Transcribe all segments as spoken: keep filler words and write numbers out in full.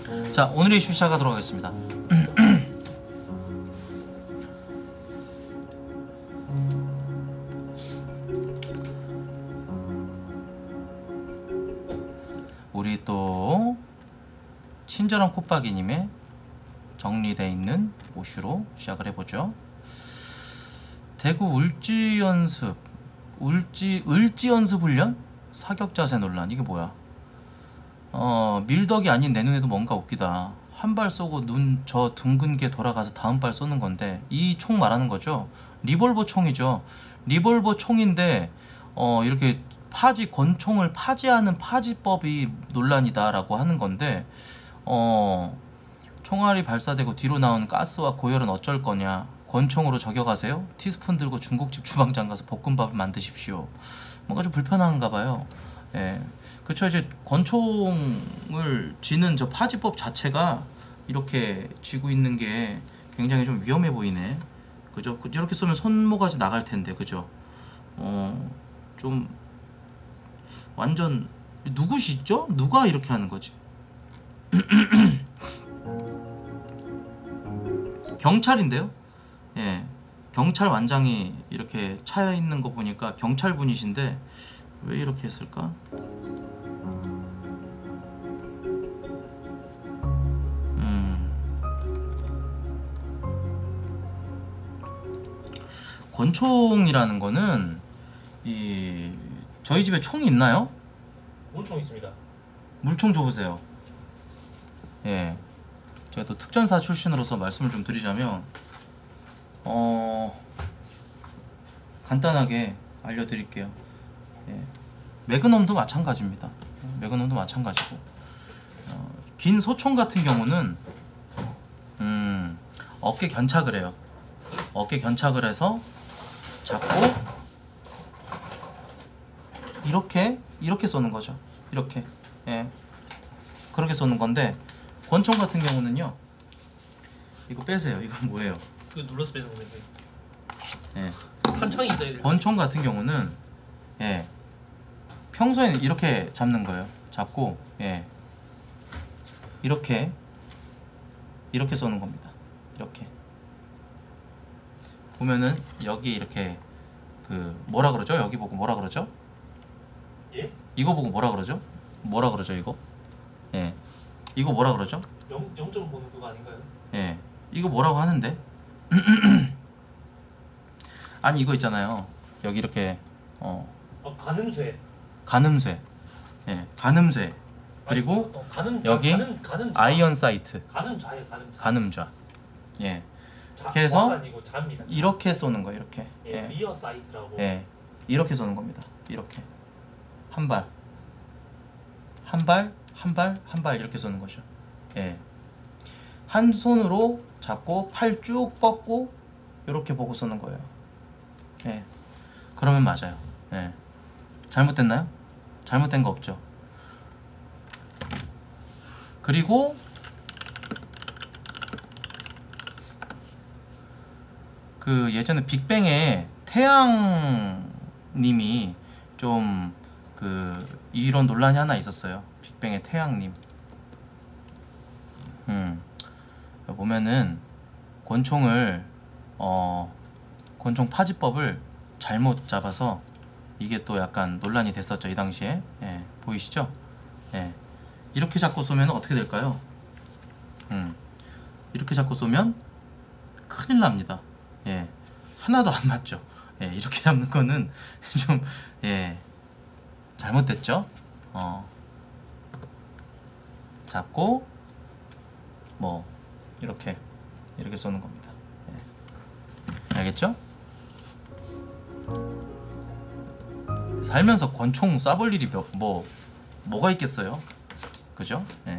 자, 오늘의 이슈 시작하도록 하겠습니다. 우리 또 친절한 콧박이님의 정리되어 있는 이슈로 시작을 해보죠. 대구 울지 연습, 울지 을지 연습 훈련 사격 자세 논란. 이게 뭐야? 어 밀덕이 아닌 내 눈에도 뭔가 웃기다. 한 발 쏘고 눈 저 둥근 게 돌아가서 다음 발 쏘는 건데, 이 총 말하는 거죠. 리볼버 총이죠. 리볼버 총인데 어 이렇게 파지 권총을 파지하는 파지법이 논란이다라고 하는 건데, 어 총알이 발사되고 뒤로 나오는 가스와 고열은 어쩔 거냐. 권총으로 저격하세요? 티스푼 들고 중국집 주방장 가서 볶음밥을 만드십시오. 뭔가 좀 불편한가 봐요. 예. 그쵸. 이제 권총을 쥐는 저 파지법 자체가 이렇게 쥐고 있는 게 굉장히 좀 위험해 보이네. 그죠? 이렇게 쏘면 손모가지 나갈 텐데, 그죠? 어, 좀 완전 누구시죠? 누가 이렇게 하는 거지? 경찰인데요? 예, 경찰 완장이 이렇게 차 있는 거 보니까 경찰 분이신데 왜 이렇게 했을까? 음, 권총이라는 거는 이 저희 집에 총이 있나요? 물총 있습니다. 물총 줘보세요. 예, 제가 또 특전사 출신으로서 말씀을 좀 드리자면, 어 간단하게 알려드릴게요. 예, 매그넘도 마찬가지입니다. 매그넘도 마찬가지고, 어, 긴 소총 같은 경우는 음, 어깨 견착을 해요. 어깨 견착을 해서 잡고 이렇게 이렇게 쏘는 거죠. 이렇게. 예, 그렇게 쏘는 건데, 권총 같은 경우는요, 이거 빼세요. 이건 뭐예요? 그 눌러서 빼는 거면 돼. 예, 탄창이 있어야 돼. 권총 같은 경우는, 예, 평소에는 이렇게 잡는 거예요. 잡고, 예, 이렇게 이렇게 쏘는 겁니다. 이렇게 보면은 여기 이렇게 그 뭐라 그러죠? 여기 보고 뭐라 그러죠? 예? 이거 보고 뭐라 그러죠? 뭐라 그러죠 이거? 예, 이거 뭐라 그러죠? 영, 영점 보는 그거 아닌가요? 예, 이거 뭐라고 하는데? 아니, 이거 있잖아요. 여기 이렇게 어 어, 가늠쇠. 가늠쇠. 예, 가늠쇠. 그리고 아니, 어, 가늠, 여기 가늠, 가늠, 아이언 사이트. 가늠좌예요, 가늠좌. 가늠좌. 예, 자, 그래서 좌가 아니고 좌입니다. 좌. 이렇게 쏘는 거예요. 이렇게. 예, 예, 리어 사이트라고. 예, 이렇게 쏘는 겁니다. 이렇게 한 발, 한 발, 한 발, 한 발 이렇게 쏘는 거죠. 예, 한 손으로 잡고 팔 쭉 뻗고 이렇게 보고 쏘는 거예요. 예, 그러면 맞아요. 예, 잘못됐나요? 잘못된 거 없죠. 그리고 그 예전에 빅뱅에 태양님이 좀 그 이런 논란이 하나 있었어요. 빅뱅의 태양님. 음, 보면은 권총을 어 권총 파지법을 잘못 잡아서 이게 또 약간 논란이 됐었죠, 이 당시에. 예, 보이시죠? 예, 이렇게 잡고 쏘면 어떻게 될까요? 음, 이렇게 잡고 쏘면 큰일 납니다. 예, 하나도 안 맞죠. 예, 이렇게 잡는 거는 좀, 예, 잘못됐죠. 어, 잡고 뭐 이렇게 이렇게 쏘는 겁니다. 예, 알겠죠? 살면서 권총 쏴볼 일이 몇, 뭐 뭐가 있겠어요? 그죠? 예.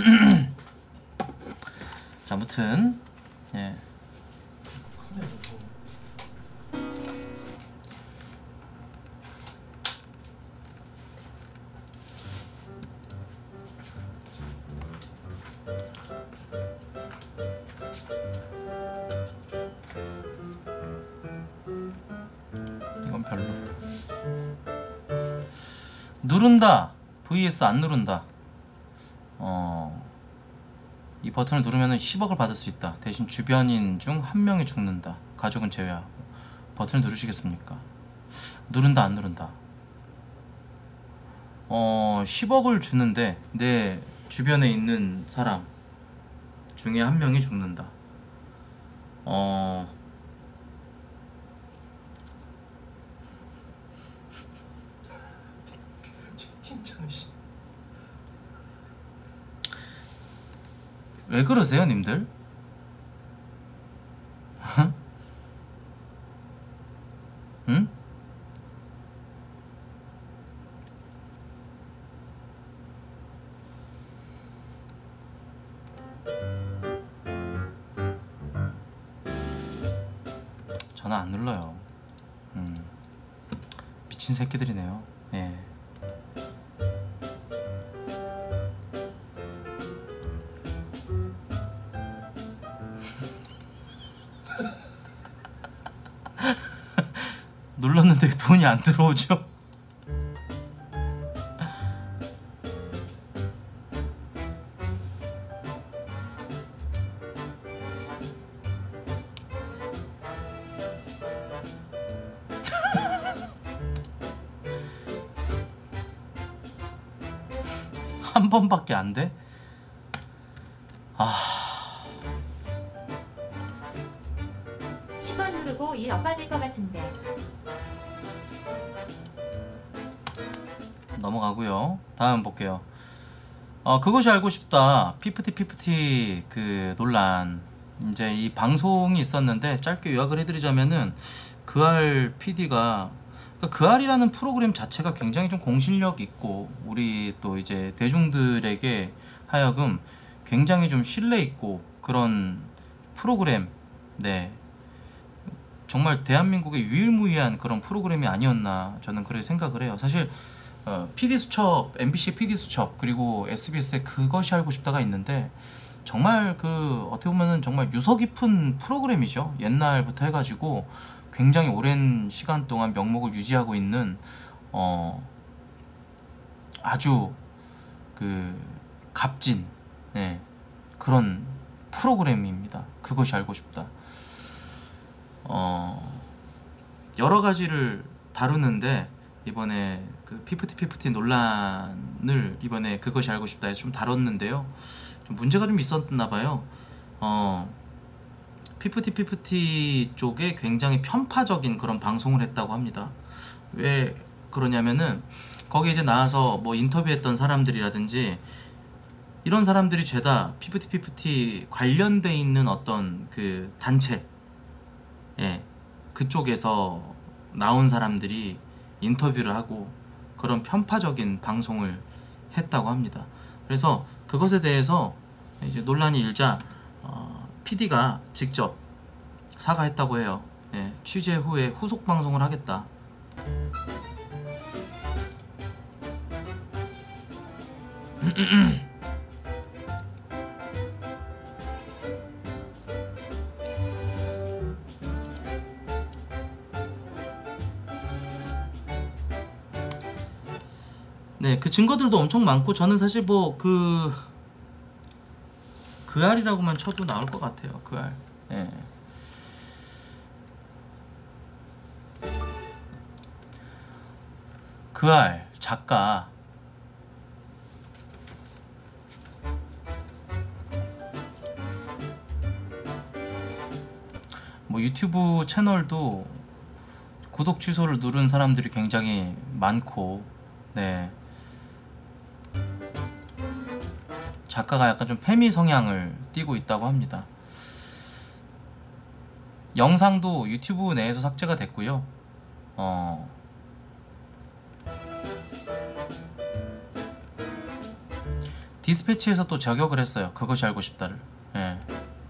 자, 아무튼 예. 이건 별로. 누른다 vs 안 누른다. 어 이 버튼을 누르면 십억을 받을 수 있다. 대신 주변인 중 한 명이 죽는다. 가족은 제외하고. 버튼을 누르시겠습니까? 누른다 안 누른다. 어 십억을 주는데 내 주변에 있는 사람 중에 한 명이 죽는다. 어 채팅창 씨. 왜 그러세요, 님들? 응? 전화 안 눌러요. 음. 미친 새끼들이네요. 예. 눌렀는데 돈이 안 들어오죠? 한 번밖에 안 돼? 아, 십 번 누르고 일 억 받을 것 같은데. 넘어가고요. 다음 볼게요. 어, 그것이 알고 싶다. 피프티 피프티 그 논란. 이제 이 방송이 있었는데 짧게 요약을 해드리자면은 그알 피디가 그러니까 그알이라는 프로그램 자체가 굉장히 좀 공신력 있고 우리 또 이제 대중들에게 하여금 굉장히 좀 신뢰 있고 그런 프로그램. 네. 정말 대한민국의 유일무이한 그런 프로그램이 아니었나 저는 그렇게 생각을 해요. 사실 어, 피디수첩, 엠비씨의 피디수첩 그리고 에스비에스의 그것이 알고 싶다가 있는데 정말 그 어떻게 보면은 정말 유서 깊은 프로그램이죠. 옛날부터 해가지고 굉장히 오랜 시간 동안 명목을 유지하고 있는 어 아주 그 값진 네, 그런 프로그램입니다. 그것이 알고 싶다. 어 여러 가지를 다루는데 이번에 그 피프티 피프티 논란을 이번에 그것이 알고 싶다에서 좀 다뤘는데요. 좀 문제가 좀 있었나 봐요. 어 피프티 피프티 쪽에 굉장히 편파적인 그런 방송을 했다고 합니다. 왜 그러냐면은 거기 이제 나와서 뭐 인터뷰했던 사람들이라든지 이런 사람들이 죄다 피프티 피프티 관련돼 있는 어떤 그 단체 예 그쪽에서 나온 사람들이 인터뷰를 하고 그런 편파적인 방송을 했다고 합니다. 그래서 그것에 대해서 이제 논란이 일자 어, 피디가 직접 사과했다고 해요. 예, 취재 후에 후속 방송을 하겠다. 네, 그 증거들도 엄청 많고 저는 사실 뭐 그 그알이라고만 쳐도 나올 것 같아요. 그알. 예. 그알 작가 뭐 유튜브 채널도 구독 취소를 누른 사람들이 굉장히 많고 네. 작가가 약간 좀 페미 성향을 띠고 있다고 합니다. 영상도 유튜브 내에서 삭제가 됐고요. 어... 디스패치에서 또 저격을 했어요. 그것이 알고 싶다를. 예.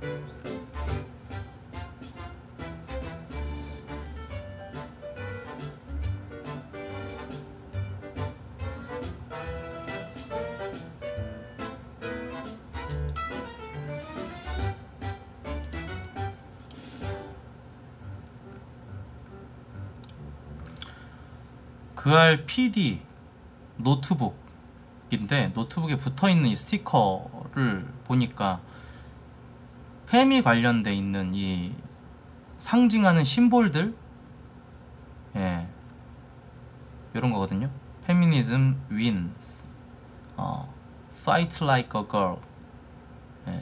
그알 피디 노트북인데 노트북에 붙어있는 이 스티커를 보니까 팸이 관련돼 있는 이 상징하는 심볼들, 예, 이런 거거든요. Feminism wins, 어, fight like a girl, 예.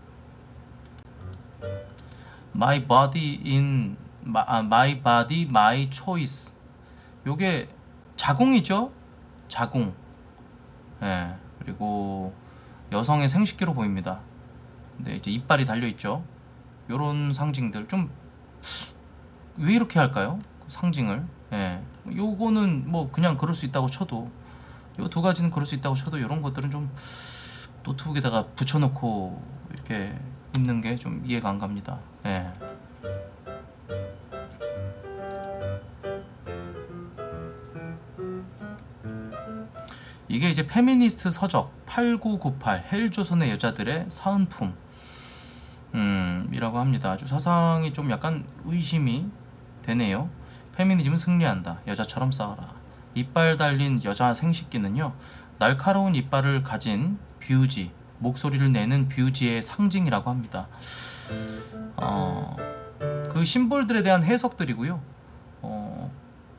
My body in my, 아, my body my choice. 요게 자궁이죠. 자궁. 예. 그리고 여성의 생식기로 보입니다. 근데 이제 이빨이 달려 있죠. 요런 상징들 좀 왜 이렇게 할까요? 그 상징을. 예. 요거는 뭐 그냥 그럴 수 있다고 쳐도, 요 두 가지는 그럴 수 있다고 쳐도 요런 것들은 좀 노트북에다가 붙여놓고 이렇게 있는 게 좀 이해가 안 갑니다. 예. 이게 이제 페미니스트 서적 팔구구팔 헬조선의 여자들의 사은품, 음, 이라고 합니다. 아주 사상이 좀 약간 의심이 되네요. 페미니즘은 승리한다. 여자처럼 싸워라. 이빨 달린 여자 생식기는요, 날카로운 이빨을 가진 뷰지, 목소리를 내는 뷰지의 상징이라고 합니다. 어, 그 심볼들에 대한 해석들이고요. 어,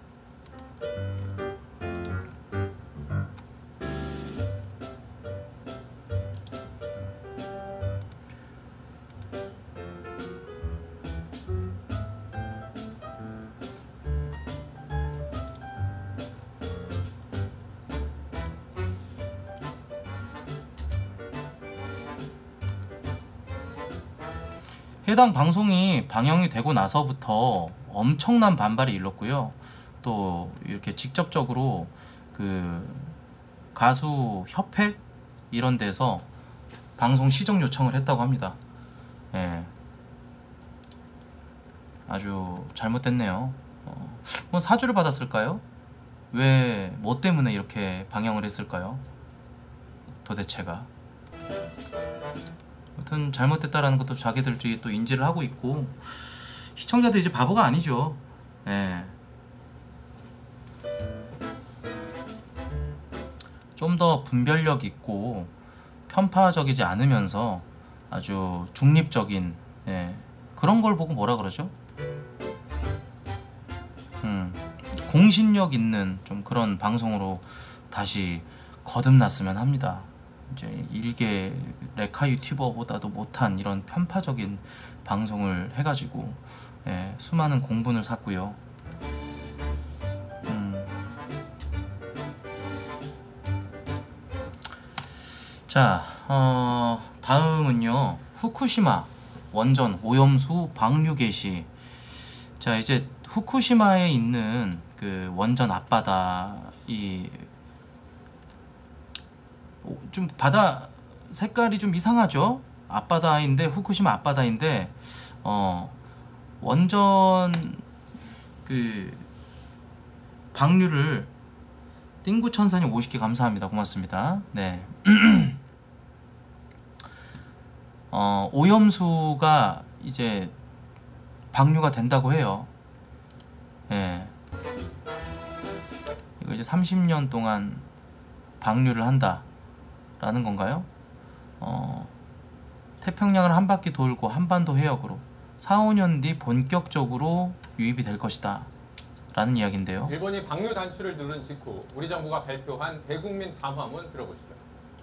해당 방송이 방영이 되고 나서부터 엄청난 반발이 일렀고요. 또 이렇게 직접적으로 그 가수 협회 이런 데서 방송 시정 요청을 했다고 합니다. 예. 아주 잘못됐네요. 어, 뭐 사주를 받았을까요? 왜, 뭐 때문에 이렇게 방영을 했을까요? 도대체가. 아무튼 잘못됐다라는 것도 자기들끼리 또 인지를 하고 있고, 시청자들 이제 바보가 아니죠. 예. 좀 더 분별력 있고 편파적이지 않으면서 아주 중립적인, 예, 그런 걸 보고 뭐라 그러죠? 음, 공신력 있는 좀 그런 방송으로 다시 거듭났으면 합니다. 이제 일개 레카 유튜버보다도 못한 이런 편파적인 방송을 해가지고, 예, 수많은 공분을 샀고요. 음. 자, 어, 다음은요, 후쿠시마 원전 오염수 방류 개시. 자, 이제 후쿠시마에 있는 그 원전 앞바다, 이 좀 바다 색깔이 좀 이상하죠? 앞바다인데, 후쿠시마 앞바다인데, 어, 원전 그 방류를 띵구천사님 오십 개 감사합니다. 고맙습니다. 네. 어, 오염수가 이제 방류가 된다고 해요. 예. 이거 이제 삼십 년 동안 방류를 한다 라는 건가요? 어, 태평양을 한 바퀴 돌고 한반도 해역으로 사, 오 년 뒤 본격적으로 유입이 될 것이다 라는 이야기인데요. 일본이 방류 단추를 누른 직후 우리 정부가 발표한 대국민 담화문 들어보시죠.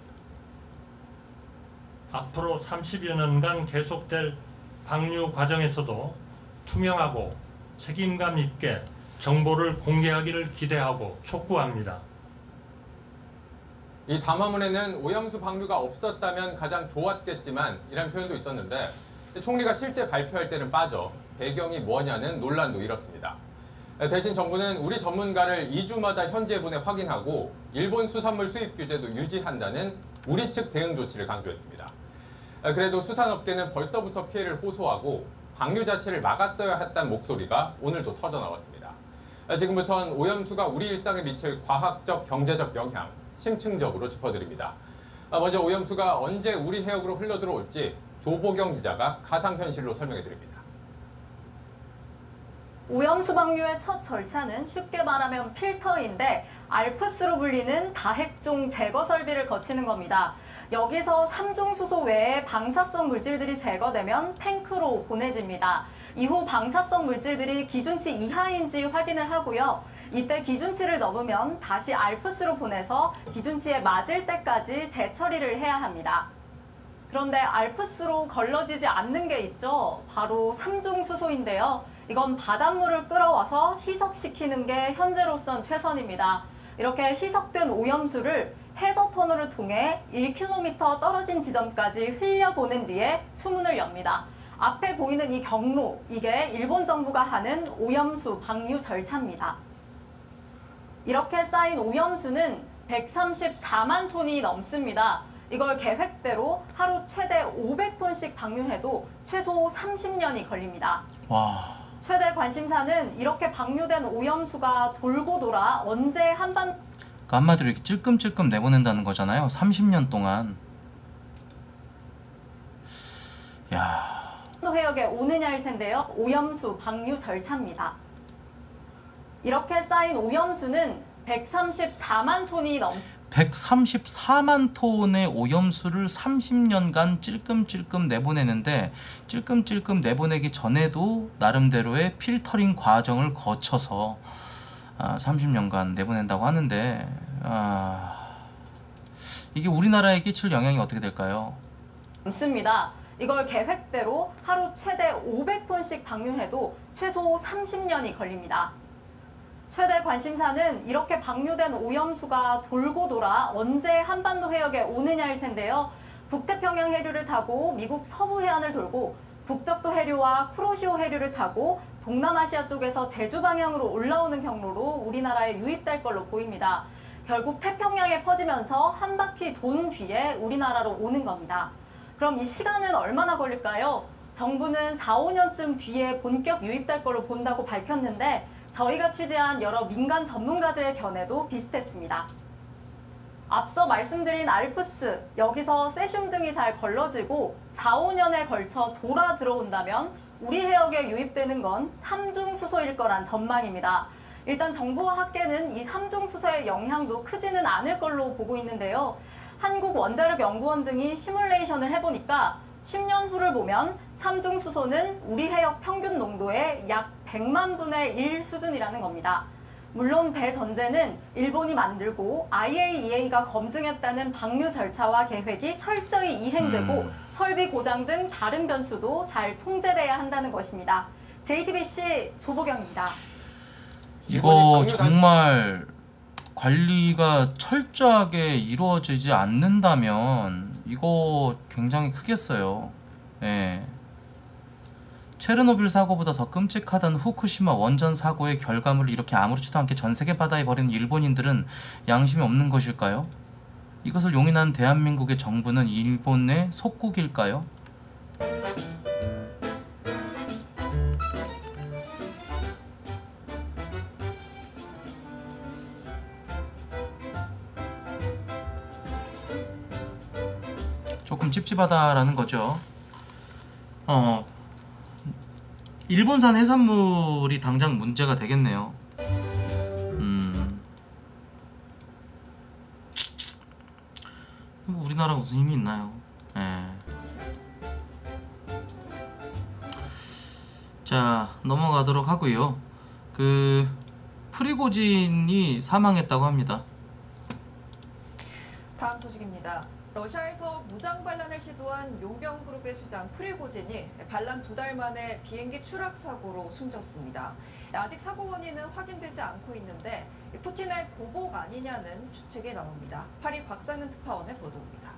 앞으로 삼십여 년간 계속될 방류 과정에서도 투명하고 책임감 있게 정보를 공개하기를 기대하고 촉구합니다. 이 담화문에는 오염수 방류가 없었다면 가장 좋았겠지만 이란 표현도 있었는데, 총리가 실제 발표할 때는 빠져 배경이 뭐냐는 논란도 일었습니다. 대신 정부는 우리 전문가를 이 주마다 현지에 보내 확인하고 일본 수산물 수입 규제도 유지한다는 우리 측 대응 조치를 강조했습니다. 그래도 수산업계는 벌써부터 피해를 호소하고 방류 자체를 막았어야 했다는 목소리가 오늘도 터져나왔습니다. 지금부터는 오염수가 우리 일상에 미칠 과학적, 경제적 영향 심층적으로 짚어드립니다. 먼저 오염수가 언제 우리 해역으로 흘러들어올지 조보경 기자가 가상현실로 설명해드립니다. 오염수 방류의 첫 절차는 쉽게 말하면 필터인데 알프스로 불리는 다핵종 제거 설비를 거치는 겁니다. 여기서 삼중수소 외에 방사성 물질들이 제거되면 탱크로 보내집니다. 이후 방사성 물질들이 기준치 이하인지 확인을 하고요. 이때 기준치를 넘으면 다시 알프스로 보내서 기준치에 맞을 때까지 재처리를 해야 합니다. 그런데 알프스로 걸러지지 않는 게 있죠. 바로 삼중수소인데요. 이건 바닷물을 끌어와서 희석시키는 게 현재로선 최선입니다. 이렇게 희석된 오염수를 해저 터널을 통해 일 킬로미터 떨어진 지점까지 흘려보낸 뒤에 수문을 엽니다. 앞에 보이는 이 경로, 이게 일본 정부가 하는 오염수 방류 절차입니다. 이렇게 쌓인 오염수는 백삼십사만 톤이 넘습니다. 이걸 계획대로 하루 최대 오백 톤씩 방류해도 최소 삼십 년이 걸립니다. 와. 최대 관심사는 이렇게 방류된 오염수가 돌고 돌아 언제 한반 그러니까 한마디로 이렇게 찔끔찔끔 내보낸다는 거잖아요. 삼십 년 동안. 야. 해역에 오느냐일 텐데요. 오염수 방류 절차입니다. 이렇게 쌓인 오염수는 백삼십사만 톤이 넘 백삼십사만 톤의 오염수를 삼십 년간 찔끔찔끔 내보내는데 찔끔찔끔 내보내기 전에도 나름대로의 필터링 과정을 거쳐서 아, 삼십 년간 내보낸다고 하는데 아, 이게 우리나라에 끼칠 영향이 어떻게 될까요? 넘습니다. 이걸 계획대로 하루 최대 오백 톤씩 방류해도 최소 삼십 년이 걸립니다. 최대 관심사는 이렇게 방류된 오염수가 돌고 돌아 언제 한반도 해역에 오느냐일 텐데요. 북태평양 해류를 타고 미국 서부 해안을 돌고 북적도 해류와 쿠로시오 해류를 타고 동남아시아 쪽에서 제주 방향으로 올라오는 경로로 우리나라에 유입될 걸로 보입니다. 결국 태평양에 퍼지면서 한 바퀴 돈 뒤에 우리나라로 오는 겁니다. 그럼 이 시간은 얼마나 걸릴까요? 정부는 사, 오 년쯤 뒤에 본격 유입될 걸로 본다고 밝혔는데 저희가 취재한 여러 민간 전문가들의 견해도 비슷했습니다. 앞서 말씀드린 알프스, 여기서 세슘 등이 잘 걸러지고 사, 오 년에 걸쳐 돌아 들어온다면 우리 해역에 유입되는 건 삼중수소일 거란 전망입니다. 일단 정부와 학계는 이 삼중수소의 영향도 크지는 않을 걸로 보고 있는데요. 한국원자력연구원 등이 시뮬레이션을 해보니까 십 년 후를 보면 삼중수소는 우리 해역 평균 농도의 약 백만 분의 일 수준이라는 겁니다. 물론 대전제는 일본이 만들고 아이에이이에이가 검증했다는 방류 절차와 계획이 철저히 이행되고 음. 설비 고장 등 다른 변수도 잘 통제돼야 한다는 것입니다. 제이티비씨 조보경입니다. 이거 정말 관리가 철저하게 이루어지지 않는다면 이거 굉장히 크겠어요. 예. 체르노빌 사고보다 더 끔찍하던 후쿠시마 원전 사고의 결과물을 이렇게 아무렇지도 않게 전세계 바다에 버리는 일본인들은 양심이 없는 것일까요? 이것을 용인한 대한민국의 정부는 일본의 속국일까요? 조금 찝찝하다라는 거죠. 어, 일본산 해산물이 당장 문제가 되겠네요. 음, 뭐 우리나라 무슨 힘이 있나요? 예. 자, 넘어가도록 하고요. 그 프리고진이 사망했다고 합니다. 다음 소식입니다. 러시아에서 무장 반란을 시도한 용병그룹의 수장 프리고진이 반란 두 달 만에 비행기 추락 사고로 숨졌습니다. 아직 사고 원인은 확인되지 않고 있는데 푸틴의 보복 아니냐는 추측이 나옵니다. 파리 곽상은 특파원의 보도입니다.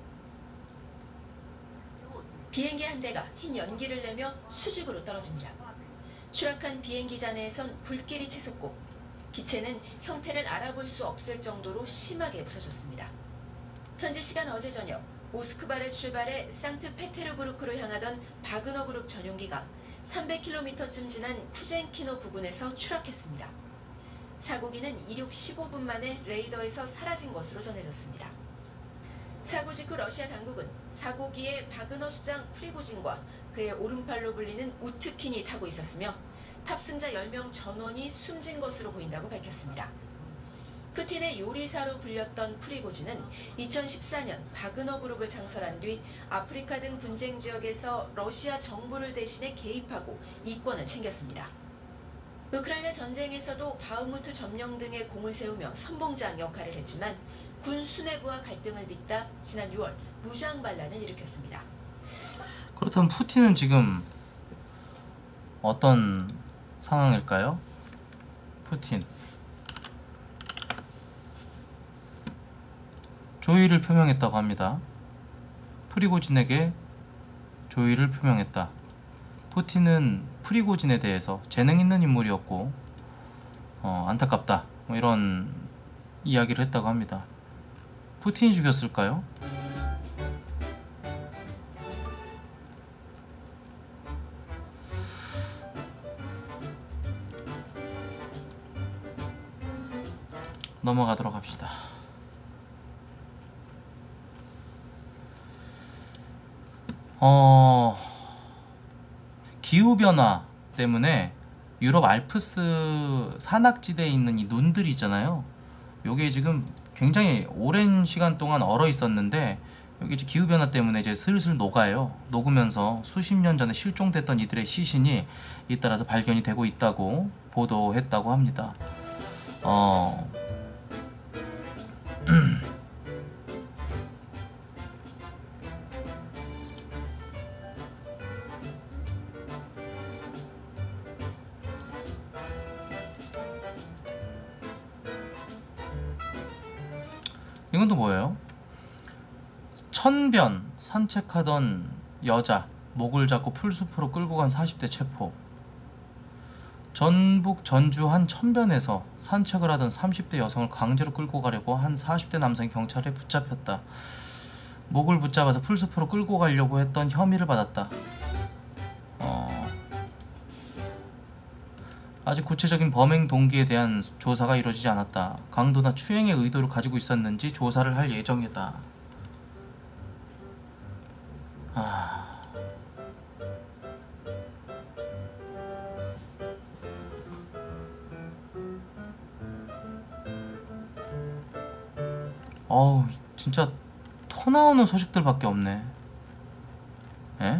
비행기 한 대가 흰 연기를 내며 수직으로 떨어집니다. 추락한 비행기 잔해에선 불길이 치솟고 기체는 형태를 알아볼 수 없을 정도로 심하게 부서졌습니다. 현지 시간 어제 저녁 모스크바를 출발해 상트페테르부르크로 향하던 바그너 그룹 전용기가 삼백 킬로미터쯤 지난 쿠젠키노 부근에서 추락했습니다. 사고기는 이륙 십오 분 만에 레이더에서 사라진 것으로 전해졌습니다. 사고 직후 러시아 당국은 사고기에 바그너 수장 프리고진과 그의 오른팔로 불리는 우트킨이 타고 있었으며 탑승자 열 명 전원이 숨진 것으로 보인다고 밝혔습니다. 푸틴의 요리사로 불렸던 프리고진은 이천십사 년 바그너 그룹을 창설한 뒤 아프리카 등 분쟁 지역에서 러시아 정부를 대신해 개입하고 이권을 챙겼습니다. 우크라이나 전쟁에서도 바흐무트 점령 등에 공을 세우며 선봉장 역할을 했지만 군 수뇌부와 갈등을 빚다 지난 유월 무장 반란을 일으켰습니다. 그렇다면 푸틴은 지금 어떤 상황일까요? 푸틴 조의를 표명했다고 합니다. 프리고진에게 조의를 표명했다. 푸틴은 프리고진에 대해서 재능 있는 인물이었고 어, 안타깝다 뭐 이런 이야기를 했다고 합니다. 푸틴이 죽였을까요? 넘어가도록 합시다. 어... 기후변화 때문에 유럽 알프스 산악지대에 있는 이 눈들이 있잖아요. 요게 지금 굉장히 오랜 시간 동안 얼어 있었는데 여기 이제 기후변화 때문에 이제 슬슬 녹아요. 녹으면서 수십 년 전에 실종됐던 이들의 시신이 잇따라서 발견이 되고 있다고 보도했다고 합니다. 어... 이건 또 뭐예요? 천변 산책하던 여자 목을 잡고 풀숲으로 끌고 간 사십 대 체포. 전북 전주 한 천변에서 산책을 하던 삼십 대 여성을 강제로 끌고 가려고 한 사십 대 남성이 경찰에 붙잡혔다. 목을 붙잡아서 풀숲으로 끌고 가려고 했던 혐의를 받았다. 어... 아직 구체적인 범행 동기에 대한 조사가 이루어지지 않았다. 강도나 추행의 의도를 가지고 있었는지 조사를 할 예정이다. 아... 어우 진짜 토 나오는 소식들밖에 없네. 에?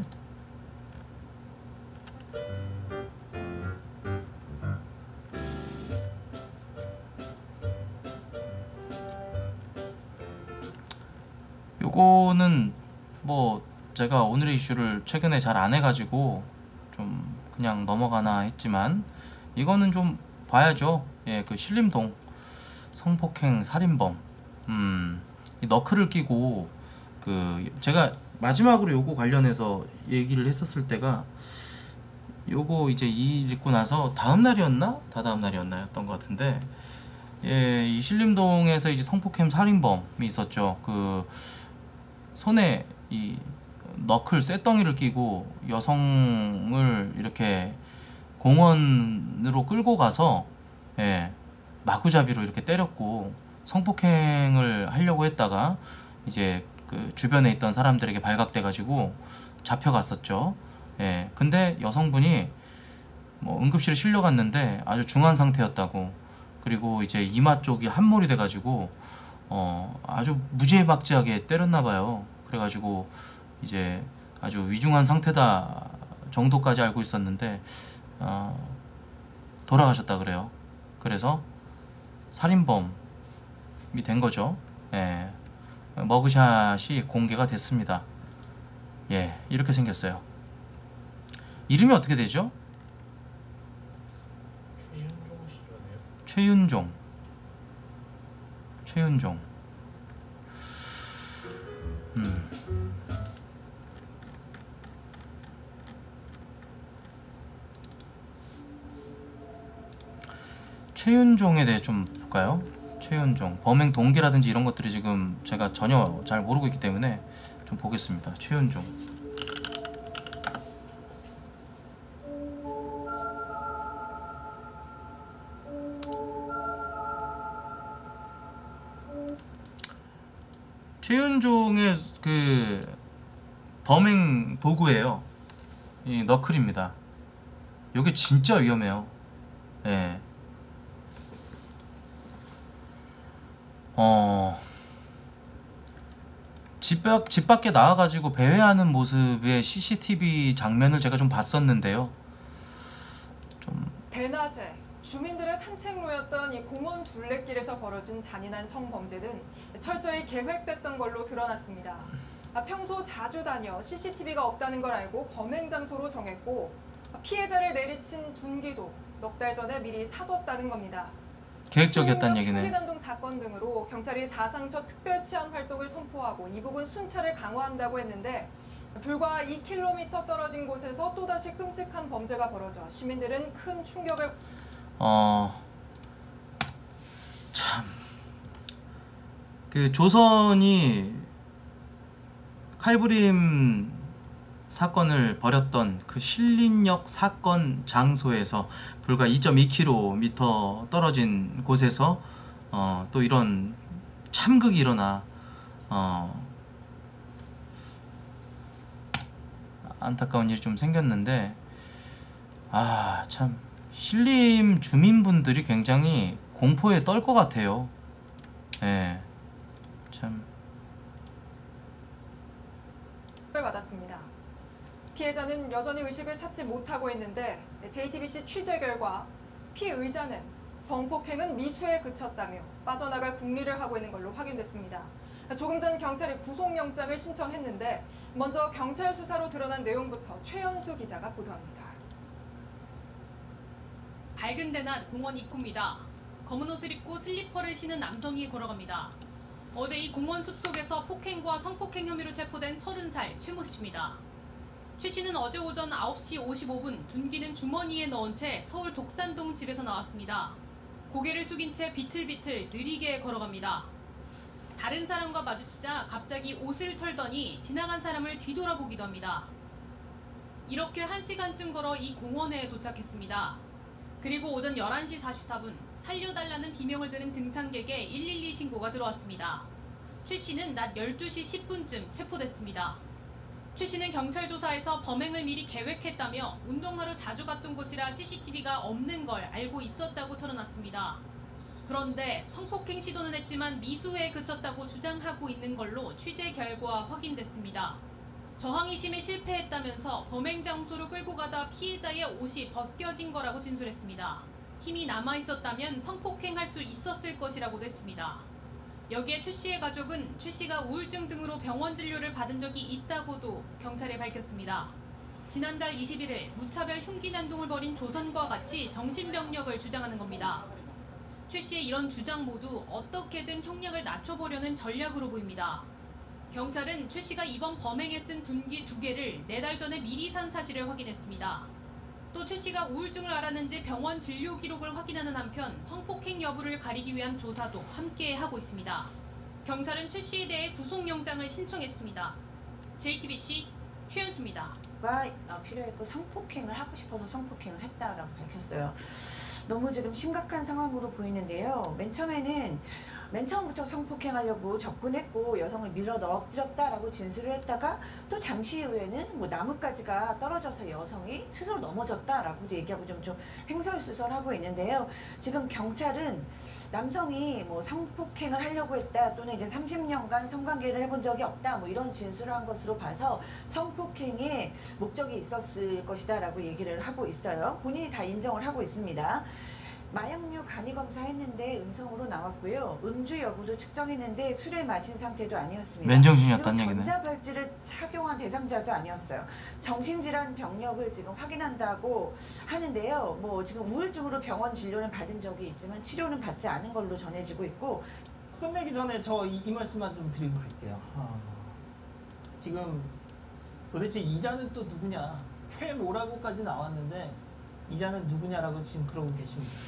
요거는 뭐 제가 오늘의 이슈를 최근에 잘 안 해가지고 좀 그냥 넘어가나 했지만 이거는 좀 봐야죠. 예, 그 신림동 성폭행 살인범, 음, 이 너클을 끼고 그 제가 마지막으로 요거 관련해서 얘기를 했었을 때가 요거 이제 이 일 있고 나서 다음 날이었나? 다다음 날이었나 였던 것 같은데, 예, 이 신림동에서 이제 성폭행 살인범이 있었죠. 그 손에 이 너클 쇳덩이를 끼고 여성을 이렇게 공원으로 끌고 가서, 예, 마구잡이로 이렇게 때렸고 성폭행을 하려고 했다가 이제 그 주변에 있던 사람들에게 발각돼 가지고 잡혀갔었죠. 예, 근데 여성분이 뭐 응급실에 실려갔는데 아주 중한 상태였다고, 그리고 이제 이마 쪽이 함몰이 돼 가지고 어 아주 무지막지하게 때렸나봐요. 그래가지고 이제 아주 위중한 상태다 정도까지 알고 있었는데 어 돌아가셨다 그래요. 그래서 살인범이 된 거죠. 예, 머그샷이 공개가 됐습니다. 예, 이렇게 생겼어요. 이름이 어떻게 되죠? 최윤종 씨라네요. 최윤종. 최윤종. 음. 최윤종에 대해 좀 볼까요? 최윤종 범행 동기라든지 이런 것들이 지금 제가 전혀 잘 모르고 있기 때문에 좀 보겠습니다. 최윤종. 최윤종의 그 범행 도구예요. 이 너클입니다. 요게 진짜 위험해요. 예. 어, 집 밖, 집 밖에 나와가지고 배회하는 모습의 씨씨티비 장면을 제가 좀 봤었는데요. 좀, 대낮에 주민들의 산책로였던 이 공원 둘레길에서 벌어진 잔인한 성범죄는 철저히 계획됐던 걸로 드러났습니다. 아, 평소 자주 다녀 씨씨티비가 없다는 걸 알고 범행 장소로 정했고 피해자를 내리친 둔기도 넉 달 전에 미리 사뒀다는 겁니다. 계획적이었다는 얘기네. 총기단동 사건 등으로 경찰이 사상처 특별 치안 활동을 선포하고 이부근 순찰을 강화한다고 했는데 불과 이 킬로미터 떨어진 곳에서 또다시 끔찍한 범죄가 벌어져 시민들은 큰 충격을 어, 참, 그 조선이 칼부림 사건을 벌였던 그 신림역 사건 장소에서 불과 이 점 이 킬로미터 떨어진 곳에서 어, 또 이런 참극이 일어나 어, 안타까운 일이 좀 생겼는데, 아, 참 신림 주민분들이 굉장히 공포에 떨 것 같아요. 예, 참. 받았습니다. 피해자는 여전히 의식을 찾지 못하고 있는데 제이티비씨 취재 결과 피의자는 성폭행은 미수에 그쳤다며 빠져나갈 궁리를 하고 있는 걸로 확인됐습니다. 조금 전 경찰이 구속영장을 신청했는데 먼저 경찰 수사로 드러난 내용부터 최연수 기자가 보도합니다. 밝은 대낮 공원 입구입니다. 검은 옷을 입고 슬리퍼를 신은 남성이 걸어갑니다. 어제 이 공원 숲속에서 폭행과 성폭행 혐의로 체포된 서른 살 최모 씨입니다. 최 씨는 어제 오전 아홉 시 오십오 분 둔기는 주머니에 넣은 채 서울 독산동 집에서 나왔습니다. 고개를 숙인 채 비틀비틀 느리게 걸어갑니다. 다른 사람과 마주치자 갑자기 옷을 털더니 지나간 사람을 뒤돌아보기도 합니다. 이렇게 한 시간쯤 걸어 이 공원에 도착했습니다. 그리고 오전 열한 시 사십사 분 살려달라는 비명을 들은 등산객의 일일이 신고가 들어왔습니다. 최 씨는 낮 열두 시 십 분쯤 체포됐습니다. 최 씨는 경찰 조사에서 범행을 미리 계획했다며 운동하러 자주 갔던 곳이라 씨씨티비가 없는 걸 알고 있었다고 털어놨습니다. 그런데 성폭행 시도는 했지만 미수에 그쳤다고 주장하고 있는 걸로 취재 결과 확인됐습니다. 저항이 심해 실패했다면서 범행 장소로 끌고 가다 피해자의 옷이 벗겨진 거라고 진술했습니다. 힘이 남아있었다면 성폭행할 수 있었을 것이라고도 했습니다. 여기에 최 씨의 가족은 최 씨가 우울증 등으로 병원 진료를 받은 적이 있다고도 경찰에 밝혔습니다. 지난달 이십일 일 무차별 흉기 난동을 벌인 조선과 같이 정신병력을 주장하는 겁니다. 최 씨의 이런 주장 모두 어떻게든 형량을 낮춰보려는 전략으로 보입니다. 경찰은 최 씨가 이번 범행에 쓴 둔기 두 개를 네 달 전에 미리 산 사실을 확인했습니다. 또 최 씨가 우울증을 앓았는지 병원 진료 기록을 확인하는 한편 성폭행 여부를 가리기 위한 조사도 함께 하고 있습니다. 경찰은 최 씨에 대해 구속영장을 신청했습니다. 제이티비씨 최연수입니다. 가 필요했고 성폭행을 하고 싶어서 성폭행을 했다라고 밝혔어요. 너무 지금 심각한 상황으로 보이는데요. 맨 처음에는 맨 처음부터 성폭행하려고 접근했고 여성을 밀어 넣었다라고 진술을 했다가 또 잠시 후에는 뭐 나뭇가지가 떨어져서 여성이 스스로 넘어졌다라고도 얘기하고 좀, 좀 횡설수설하고 있는데요. 지금 경찰은 남성이 뭐 성폭행을 하려고 했다 또는 이제 삼십 년간 성관계를 해본 적이 없다 뭐 이런 진술을 한 것으로 봐서 성폭행에 목적이 있었을 것이다라고 얘기를 하고 있어요. 본인이 다 인정을 하고 있습니다. 마약류 간이 검사했는데 음성으로 나왔고요. 음주 여부도 측정했는데 술을 마신 상태도 아니었습니다. 맨정신이었다는 얘기네. 전자발찌를 착용한 대상자도 아니었어요. 정신질환 병력을 지금 확인한다고 하는데요. 뭐 지금 우울증으로 병원 진료는 받은 적이 있지만 치료는 받지 않은 걸로 전해지고 있고. 끝내기 전에 저 이 말씀만 좀 드리고 갈게요. 어, 지금 도대체 이자는 또 누구냐? 최모라고까지 나왔는데 이자는 누구냐라고 지금 그러고 계십니다.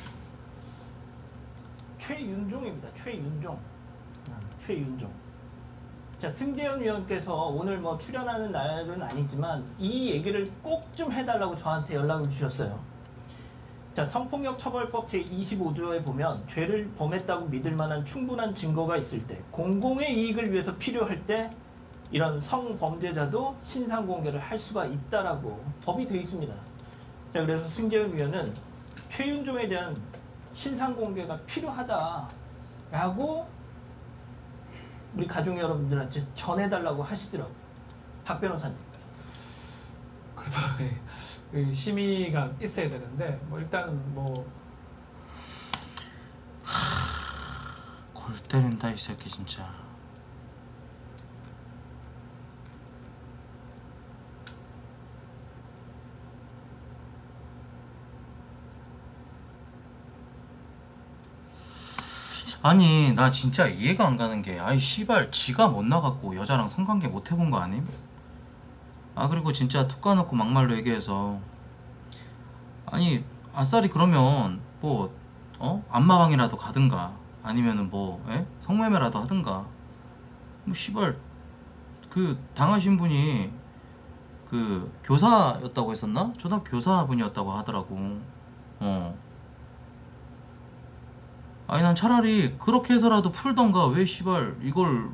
최윤종입니다. 최윤종. 아, 최윤종. 자, 승재현 위원께서 오늘 뭐 출연하는 날은 아니지만 이 얘기를 꼭 좀 해달라고 저한테 연락을 주셨어요. 자, 성폭력 처벌법 제이십오 조에 보면 죄를 범했다고 믿을 만한 충분한 증거가 있을 때 공공의 이익을 위해서 필요할 때 이런 성범죄자도 신상공개를 할 수가 있다라고 법이 되어 있습니다. 자, 그래서 승재현 위원은 최윤종에 대한 신상 공개가 필요하다라고 우리 가족 여러분들한테 전해달라고 하시더라고요. 박 변호사님. 그래도 그 심의가 있어야 되는데 뭐 일단은 뭐 골 때린다 이 새끼 진짜. 아니 나 진짜 이해가 안 가는 게, 아이 씨발 지가 못 나갔고 여자랑 성관계 못 해본 거 아님? 아 그리고 진짜 툭 까놓고 막말로 얘기해서, 아니 아싸리 그러면 뭐 어? 안마방이라도 가든가 아니면은 뭐 에? 성매매라도 하든가. 뭐 씨발 그 당하신 분이 그 교사였다고 했었나? 초등학교 교사분이었다고 하더라고. 어 아니 난 차라리 그렇게 해서라도 풀던가 왜 씨발 이걸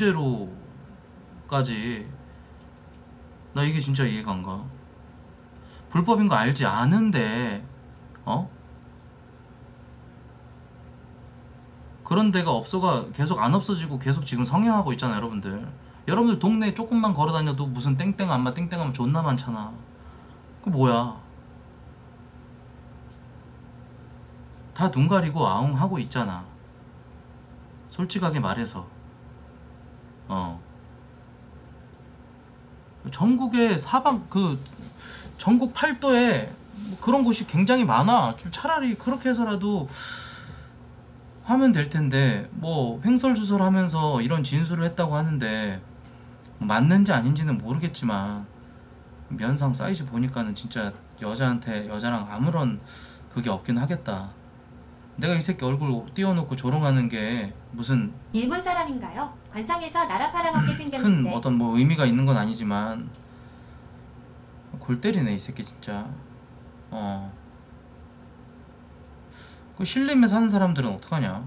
범죄로까지. 나 이게 진짜 이해가 안 가. 불법인 거 알지 않은데 어? 그런 데가 없어가 계속 안 없어지고 계속 지금 성행하고 있잖아 여러분들. 여러분들 동네에 조금만 걸어다녀도 무슨 땡땡 안마 땡땡 안마 존나 많잖아. 그 뭐야, 다 눈 가리고 아웅 하고 있잖아 솔직하게 말해서. 어 전국에 사방 그 전국 팔도에 뭐 그런 곳이 굉장히 많아. 좀 차라리 그렇게 해서라도 하면 될 텐데, 뭐 횡설수설하면서 이런 진술을 했다고 하는데 맞는지 아닌지는 모르겠지만 면상 사이즈 보니까는 진짜 여자한테 여자랑 아무런 그게 없긴 하겠다. 내가 이 새끼 얼굴 띄워놓고 조롱하는 게 무슨 일본 사람인가요? 관상에서 나라 팔아먹게 큰 생겼는데. 어떤 뭐 의미가 있는 건 아니지만 골 때리네 이 새끼 진짜. 어. 그 신림에 사는 사람들은 어떡하냐?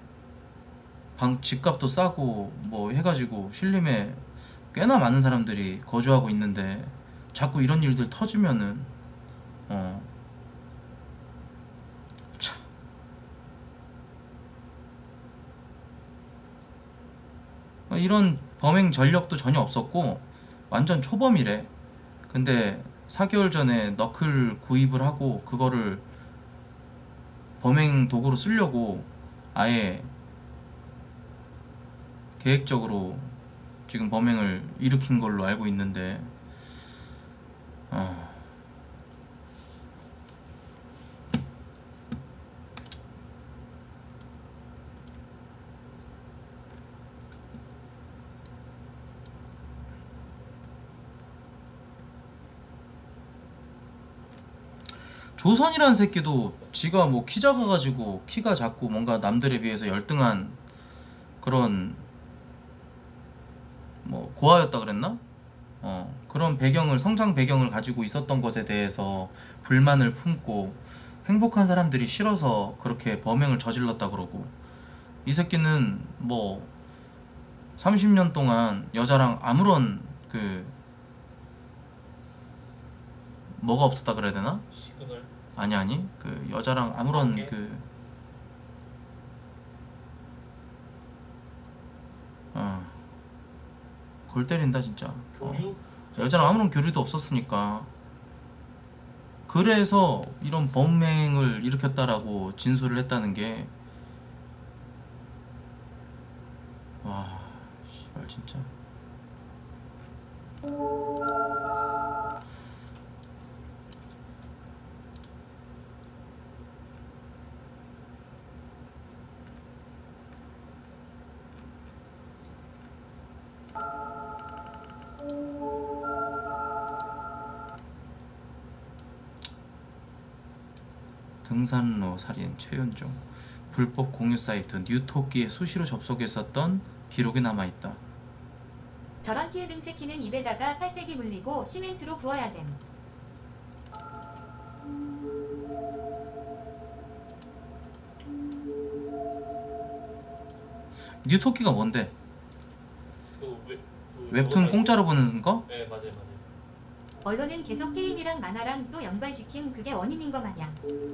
방 집값도 싸고 뭐 해가지고 신림에 꽤나 많은 사람들이 거주하고 있는데 자꾸 이런 일들 터지면은 어. 참. 이런 범행 전력도 전혀 없었고 완전 초범이래. 근데 사 개월 전에 너클 구입을 하고 그거를 범행 도구로 쓰려고 아예 계획적으로 지금 범행을 일으킨 걸로 알고 있는데 어. 조선이라는 새끼도 지가 뭐 키 작아가지고 키가 작고 뭔가 남들에 비해서 열등한 그런 뭐 고아였다 그랬나? 어 그런 배경을 성장 배경을 가지고 있었던 것에 대해서 불만을 품고 행복한 사람들이 싫어서 그렇게 범행을 저질렀다 그러고, 이 새끼는 뭐 삼십 년 동안 여자랑 아무런 그 뭐가 없었다 그래야 되나? 시그널. 아니 아니 그 여자랑 아무런 관계? 그 어. 골 때린다 진짜. 교류? 어. 여자랑 아무런 교류도 없었으니까. 그래서 이런 범행을 일으켰다라고 진술을 했다는 게, 와 씨발 진짜. 등산로 살인 최윤종. 불법 공유 사이트 뉴토끼에 수시로 접속했었던 기록이 남아있다. 저런 키에 등 새끼는 입에다가 팔대기 물리고 시멘트로 부어야 됨. 뉴토끼가 뭔데? 그 웹, 그 웹툰 전화사이트. 공짜로 보는 거? 네 맞아요 맞아요. 언론은 계속 게임이랑 만화랑 또 연관시킴 그게 원인인 거 마냥.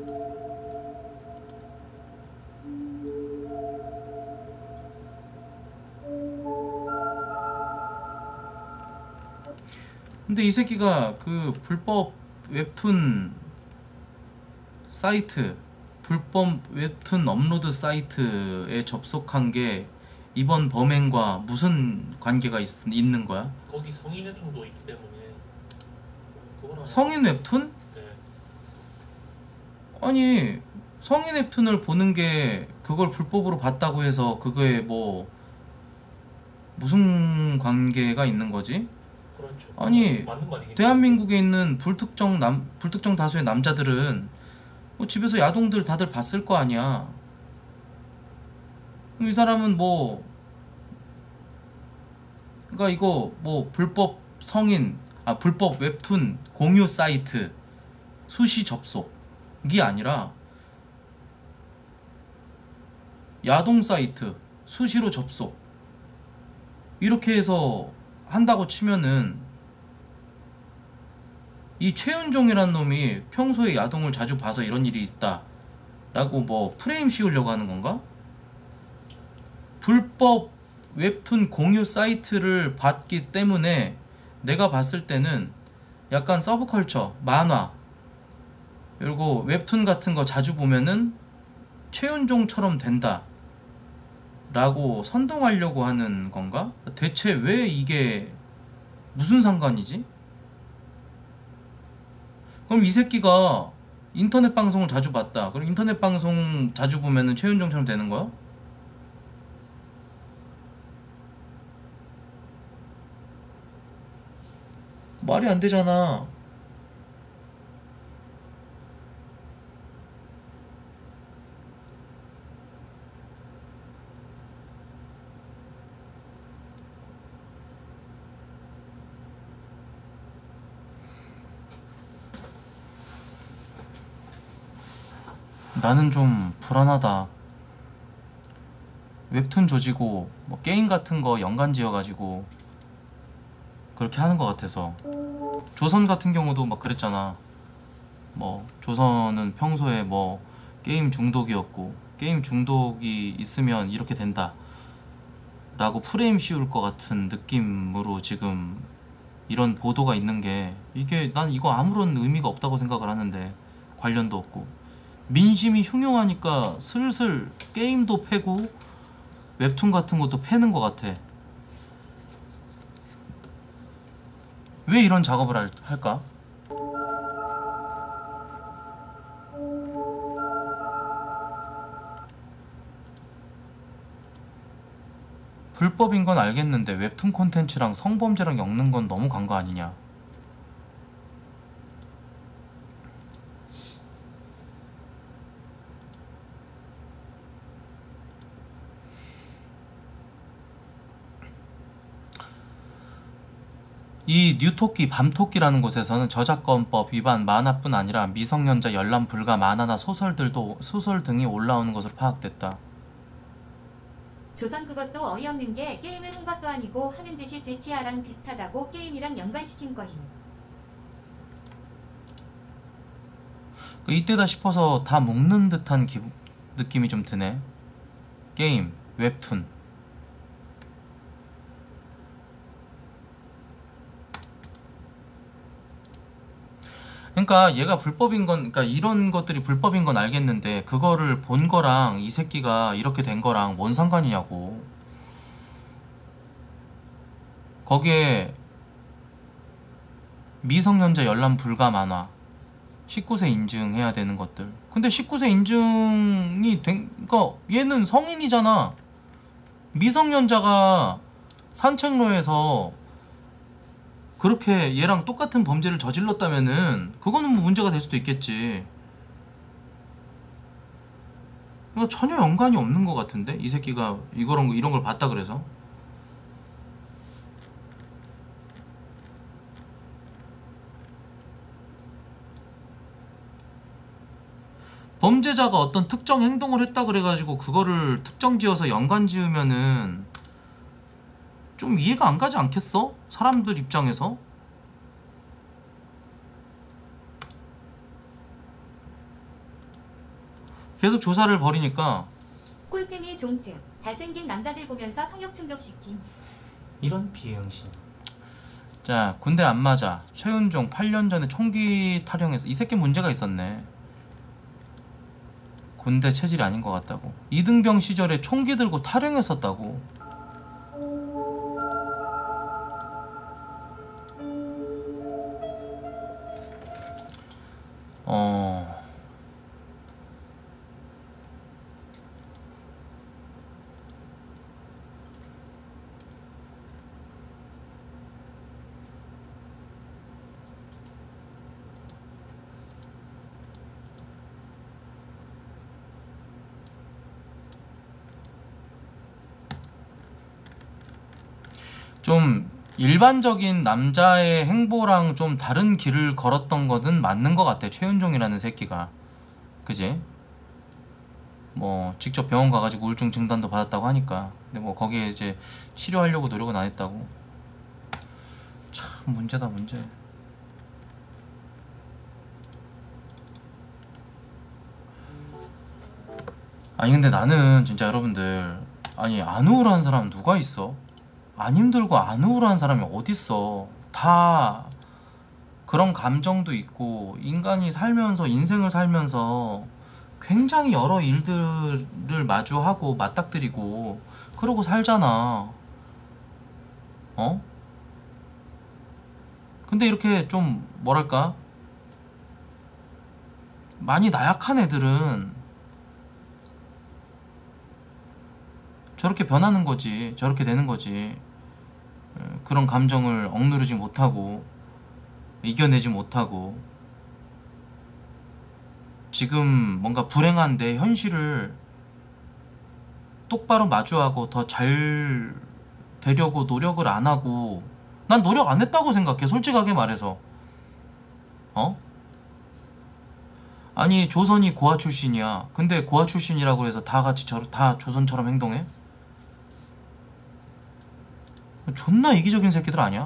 근데 이 새끼가 그 불법 웹툰 사이트, 불법 웹툰 업로드 사이트에 접속한 게 이번 범행과 무슨 관계가 있, 있는 거야? 거기 성인 웹툰도 있기 때문에 그거랑 성인 웹툰? 네. 아니 성인 웹툰을 보는 게 그걸 불법으로 봤다고 해서 그거에 뭐 무슨 관계가 있는 거지? 그렇죠. 아니 맞는 말이긴 대한민국에 있는 불특정 남 불특정 다수의 남자들은 뭐 집에서 야동들 다들 봤을 거 아니야. 그럼 이 사람은 뭐 그러니까 이거 뭐 불법 성인 아 불법 웹툰 공유 사이트 수시 접속이 아니라 야동 사이트 수시로 접속 이렇게 해서 한다고 치면은 이 최윤종이라는 놈이 평소에 야동을 자주 봐서 이런 일이 있다 라고 뭐 프레임 씌우려고 하는 건가? 불법 웹툰 공유 사이트를 봤기 때문에 내가 봤을 때는 약간 서브컬처, 만화 그리고 웹툰 같은 거 자주 보면은 최윤종처럼 된다 라고 선동하려고 하는 건가? 대체 왜 이게 무슨 상관이지? 그럼 이 새끼가 인터넷 방송을 자주 봤다. 그럼 인터넷 방송 자주 보면은 최윤종처럼 되는 거야? 말이 안 되잖아. 나는 좀 불안하다. 웹툰 조지고 뭐 게임 같은 거 연관 지어가지고 그렇게 하는 것 같아서. 조선 같은 경우도 막 그랬잖아. 뭐 조선은 평소에 뭐 게임 중독이었고 게임 중독이 있으면 이렇게 된다 라고 프레임 씌울 것 같은 느낌으로 지금 이런 보도가 있는 게, 이게 난 이거 아무런 의미가 없다고 생각을 하는데 관련도 없고 민심이 흉흉하니까 슬슬 게임도 패고 웹툰 같은 것도 패는 것 같아. 왜 이런 작업을 할, 할까? 불법인 건 알겠는데 웹툰 콘텐츠랑 성범죄랑 엮는 건 너무 간 거 아니냐. 이 뉴토끼 밤토끼라는 곳에서는 저작권법 위반 만화뿐 아니라 미성년자 열람 불가 만화나 소설들도 소설 등이 올라오는 것으로 파악됐다. 조선 그것도 어이없는 게 게임을 한 것도 아니고 하는 짓이 지티아랑 비슷하다고 게임이랑 연관시킨 거임. 이때다 싶어서 다 묶는 듯한 기, 느낌이 좀 드네. 게임, 웹툰. 그러니까 얘가 불법인 건, 그러니까 이런 것들이 불법인 건 알겠는데 그거를 본 거랑 이 새끼가 이렇게 된 거랑 뭔 상관이냐고. 거기에 미성년자 열람 불가 만화, 십구 세 인증해야 되는 것들. 근데 십구 세 인증이 된, 그러니까 얘는 성인이잖아. 미성년자가 산책로에서 그렇게 얘랑 똑같은 범죄를 저질렀다면은 그거는 뭐 문제가 될 수도 있겠지. 이거 전혀 연관이 없는 것 같은데 이 새끼가 이거랑 이런 걸 봤다 그래서. 범죄자가 어떤 특정 행동을 했다 그래가지고 그거를 특정 지어서 연관 지으면은 좀 이해가 안 가지 않겠어? 사람들 입장에서? 계속 조사를 벌이니까 꿀팽이 종특. 잘생긴 남자들 보면서 성욕 충족시킴. 이런 비응신. 자, 군대 안 맞아. 최은종 팔 년 전에 총기 탈영해서 이 새끼 문제가 있었네. 군대 체질이 아닌 것 같다고. 이등병 시절에 총기 들고 탈영했었다고. 어... 좀 일반적인 남자의 행보랑 좀 다른 길을 걸었던 거는 맞는 것 같아. 최은종이라는 새끼가. 그지? 뭐 직접 병원 가가지고 우울증 진단도 받았다고 하니까. 근데 뭐 거기에 이제 치료하려고 노력은 안 했다고. 참 문제다 문제. 아니 근데 나는 진짜 여러분들, 아니 안 우울한 사람 누가 있어? 안 힘들고 안 우울한 사람이 어딨어. 다 그런 감정도 있고, 인간이 살면서, 인생을 살면서 굉장히 여러 일들을 마주하고 맞닥뜨리고 그러고 살잖아. 어? 근데 이렇게 좀 뭐랄까, 많이 나약한 애들은 저렇게 변하는 거지. 저렇게 되는 거지. 그런 감정을 억누르지 못하고 이겨내지 못하고 지금 뭔가 불행한 내 현실을 똑바로 마주하고 더 잘 되려고 노력을 안 하고, 난 노력 안 했다고 생각해, 솔직하게 말해서. 어? 아니 조선이 고아 출신이야. 근데 고아 출신이라고 해서 다 같이 저, 다 조선처럼 행동해? 존나 이기적인 새끼들 아니야?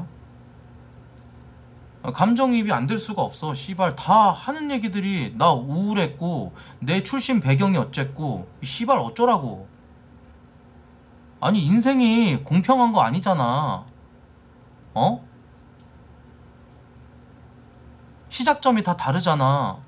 감정이입이 안 될 수가 없어. 씨발 다 하는 얘기들이 나 우울했고 내 출신 배경이 어쨌고 씨발 어쩌라고. 아니 인생이 공평한 거 아니잖아. 어? 시작점이 다 다르잖아.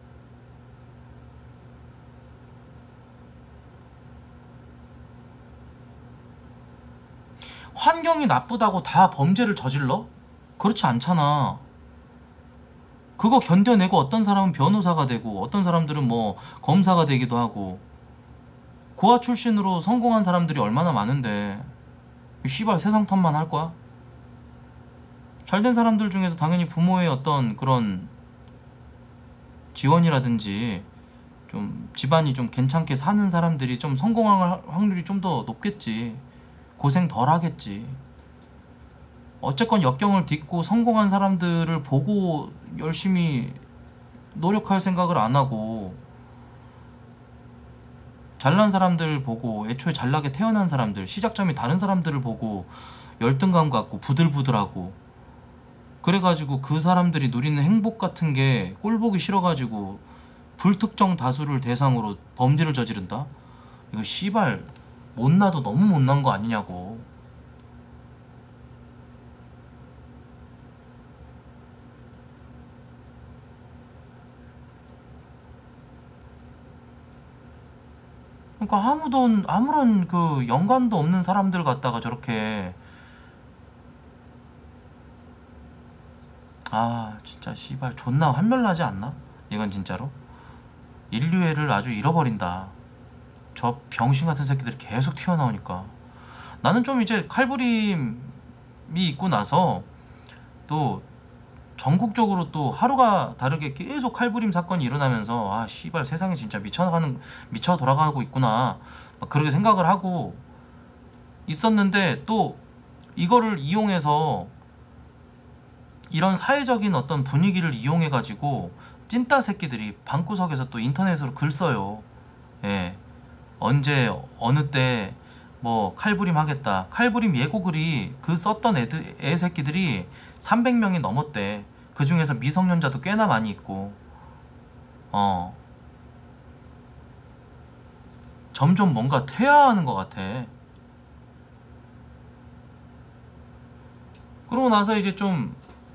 환경이 나쁘다고 다 범죄를 저질러? 그렇지 않잖아. 그거 견뎌내고 어떤 사람은 변호사가 되고 어떤 사람들은 뭐 검사가 되기도 하고, 고아 출신으로 성공한 사람들이 얼마나 많은데 이 씨발 세상 탓만 할 거야? 잘된 사람들 중에서 당연히 부모의 어떤 그런 지원이라든지 좀 집안이 좀 괜찮게 사는 사람들이 좀 성공할 확률이 좀 더 높겠지. 고생 덜 하겠지. 어쨌건 역경을 딛고 성공한 사람들을 보고 열심히 노력할 생각을 안 하고, 잘난 사람들 보고, 애초에 잘나게 태어난 사람들, 시작점이 다른 사람들을 보고 열등감 갖고 부들부들하고, 그래가지고 그 사람들이 누리는 행복 같은 게 꼴보기 싫어가지고 불특정 다수를 대상으로 범죄를 저지른다? 이거 씨발 못나도 너무 못난 거 아니냐고. 그러니까 아무도 아무런 그 연관도 없는 사람들 갖다가 저렇게, 아 진짜 씨발 존나 환멸나지 않나? 이건 진짜로 인류애를 아주 잃어버린다. 저 병신 같은 새끼들이 계속 튀어나오니까. 나는 좀 이제 칼부림이 있고 나서 또 전국적으로 또 하루가 다르게 계속 칼부림 사건이 일어나면서, 아 씨발 세상에 진짜 미쳐나가는 미쳐 돌아가고 있구나 막 그렇게 생각을 하고 있었는데, 또 이거를 이용해서 이런 사회적인 어떤 분위기를 이용해 가지고 찐따 새끼들이 방구석에서 또 인터넷으로 글 써요. 예. 언제 어느 때 뭐 칼부림 하겠다. 칼부림 예고글이 그 썼던 애들 애 새끼들이 삼백 명이 넘었대. 그 중에서 미성년자도 꽤나 많이 있고. 어. 점점 뭔가 퇴화하는 것 같아. 그러고 나서 이제 좀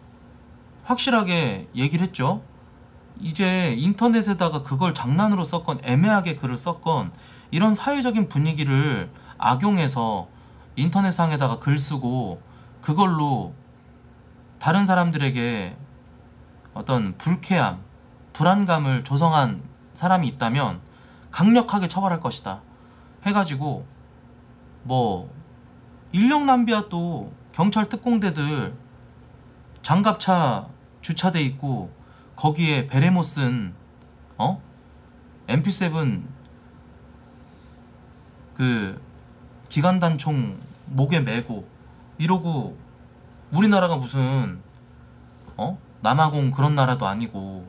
확실하게 얘기를 했죠. 이제 인터넷에다가 그걸 장난으로 썼건 애매하게 글을 썼건 이런 사회적인 분위기를 악용해서 인터넷상에다가 글 쓰고 그걸로 다른 사람들에게 어떤 불쾌함, 불안감을 조성한 사람이 있다면 강력하게 처벌할 것이다 해가지고 뭐 인력 낭비야. 또 경찰 특공대들 장갑차 주차돼 있고 거기에 베레모 쓴 어? 엠피7 그 기관단총 목에 메고 이러고 우리나라가 무슨 어? 남아공 그런 나라도 아니고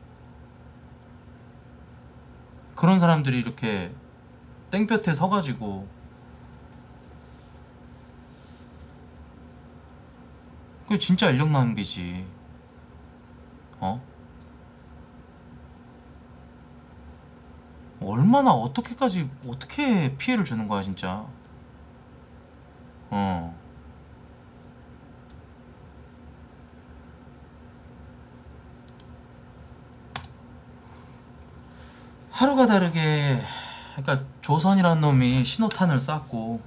그런 사람들이 이렇게 땡볕에 서가지고 그게 진짜 인력 낭비지. 어? 얼마나 어떻게까지 어떻게 피해를 주는 거야 진짜. 어. 하루가 다르게 그러니까 조선이라는 놈이 신호탄을 쐈고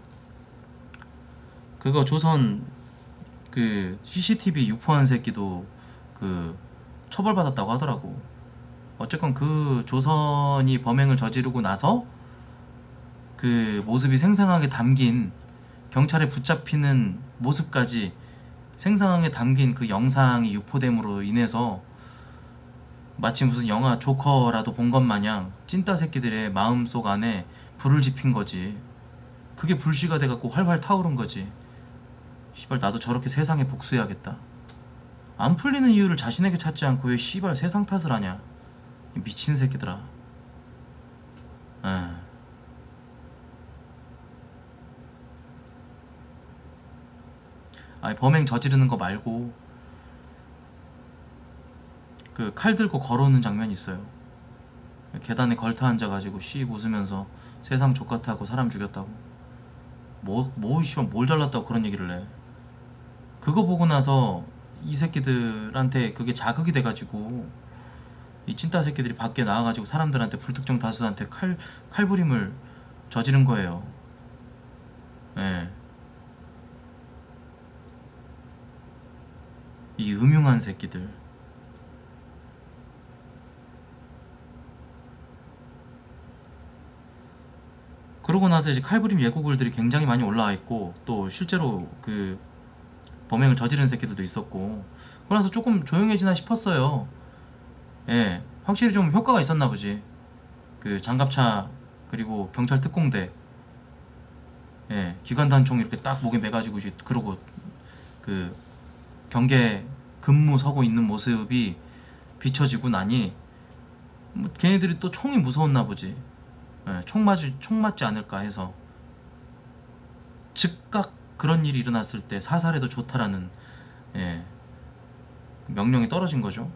그거 조선 그 씨씨티비 유포한 새끼도 그 처벌받았다고 하더라고. 어쨌건 그 조선이 범행을 저지르고 나서 그 모습이 생생하게 담긴 경찰에 붙잡히는 모습까지 생생하게 담긴 그 영상이 유포됨으로 인해서 마치 무슨 영화 조커라도 본 것 마냥 찐따 새끼들의 마음속 안에 불을 지핀 거지. 그게 불씨가 돼갖고 활활 타오른 거지. 씨발 나도 저렇게 세상에 복수해야겠다. 안 풀리는 이유를 자신에게 찾지 않고 왜 씨발 세상 탓을 하냐. 이 미친 새끼들아. 에. 아니 범행 저지르는 거 말고 그 칼 들고 걸어오는 장면이 있어요. 계단에 걸터 앉아가지고 씩 웃으면서 세상 족같다고 사람 죽였다고 뭐, 뭐 씨발 뭘 잘났다고 그런 얘기를 해. 그거 보고 나서 이 새끼들한테 그게 자극이 돼가지고 이 찐따 새끼들이 밖에 나와가지고 사람들한테 불특정 다수한테 칼, 칼부림을 저지른 거예요. 예. 이 음흉한 새끼들. 그러고 나서 이제 칼부림 예고글들이 굉장히 많이 올라와 있고 또 실제로 그 범행을 저지른 새끼들도 있었고 그러고 나서 조금 조용해지나 싶었어요. 예, 확실히 좀 효과가 있었나 보지. 그 장갑차 그리고 경찰 특공대 예, 기관단총 이렇게 딱 목에 매가지고 이제 그러고 그 경계 근무 서고 있는 모습이 비춰지고 나니 뭐 걔네들이 또 총이 무서웠나 보지. 예, 총 맞을 총 맞지 않을까 해서 즉각 그런 일이 일어났을 때 사살해도 좋다라는 예, 명령이 떨어진 거죠.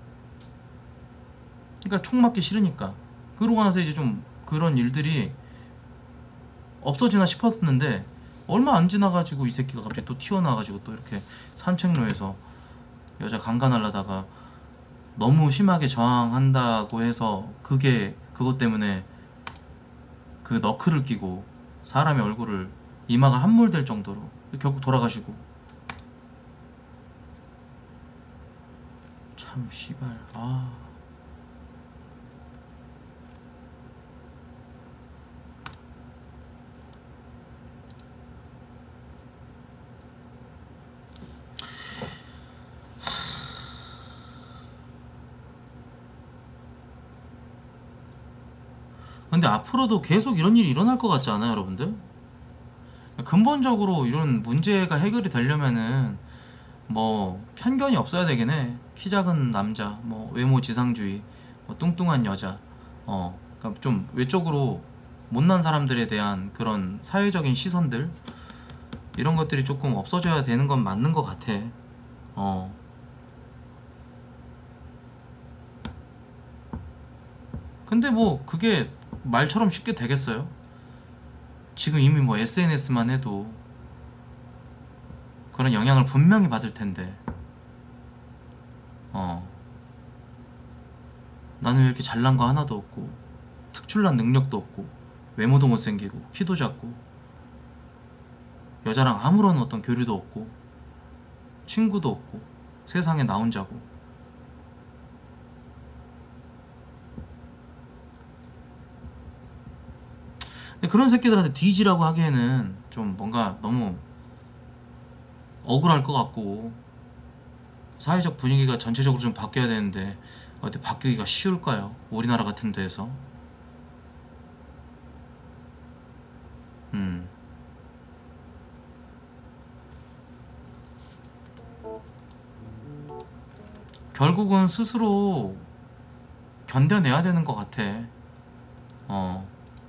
그러니까 총 맞기 싫으니까. 그러고 나서 이제 좀 그런 일들이 없어지나 싶었는데 얼마 안 지나가지고 이 새끼가 갑자기 또 튀어나와가지고 또 이렇게 산책로에서 여자 강간하려다가 너무 심하게 저항한다고 해서 그게 그것 때문에 그 너클을 끼고 사람의 얼굴을 이마가 함몰될 정도로 결국 돌아가시고. 참 씨발. 아. 근데 앞으로도 계속 이런 일이 일어날 것 같지 않아요, 여러분들? 근본적으로 이런 문제가 해결이 되려면은 뭐 편견이 없어야 되긴 해. 키 작은 남자, 뭐 외모 지상주의, 뭐 뚱뚱한 여자, 어, 그러니까 좀 외적으로 못난 사람들에 대한 그런 사회적인 시선들 이런 것들이 조금 없어져야 되는 건 맞는 것 같아. 어. 근데 뭐 그게 말처럼 쉽게 되겠어요? 지금 이미 뭐 에스엔에스만 해도 그런 영향을 분명히 받을 텐데, 어 나는 왜 이렇게 잘난 거 하나도 없고 특출난 능력도 없고 외모도 못생기고 키도 작고 여자랑 아무런 어떤 교류도 없고 친구도 없고 세상에 나 혼자고. 근데 그런 새끼들한테 뒤지라고 하기에는 좀 뭔가 너무 억울할 것 같고, 사회적 분위기가 전체적으로 좀 바뀌어야 되는데 어떻게 바뀌기가 쉬울까요? 우리나라 같은 데에서. 음. 결국은 스스로 견뎌내야 되는 것 같아. 어.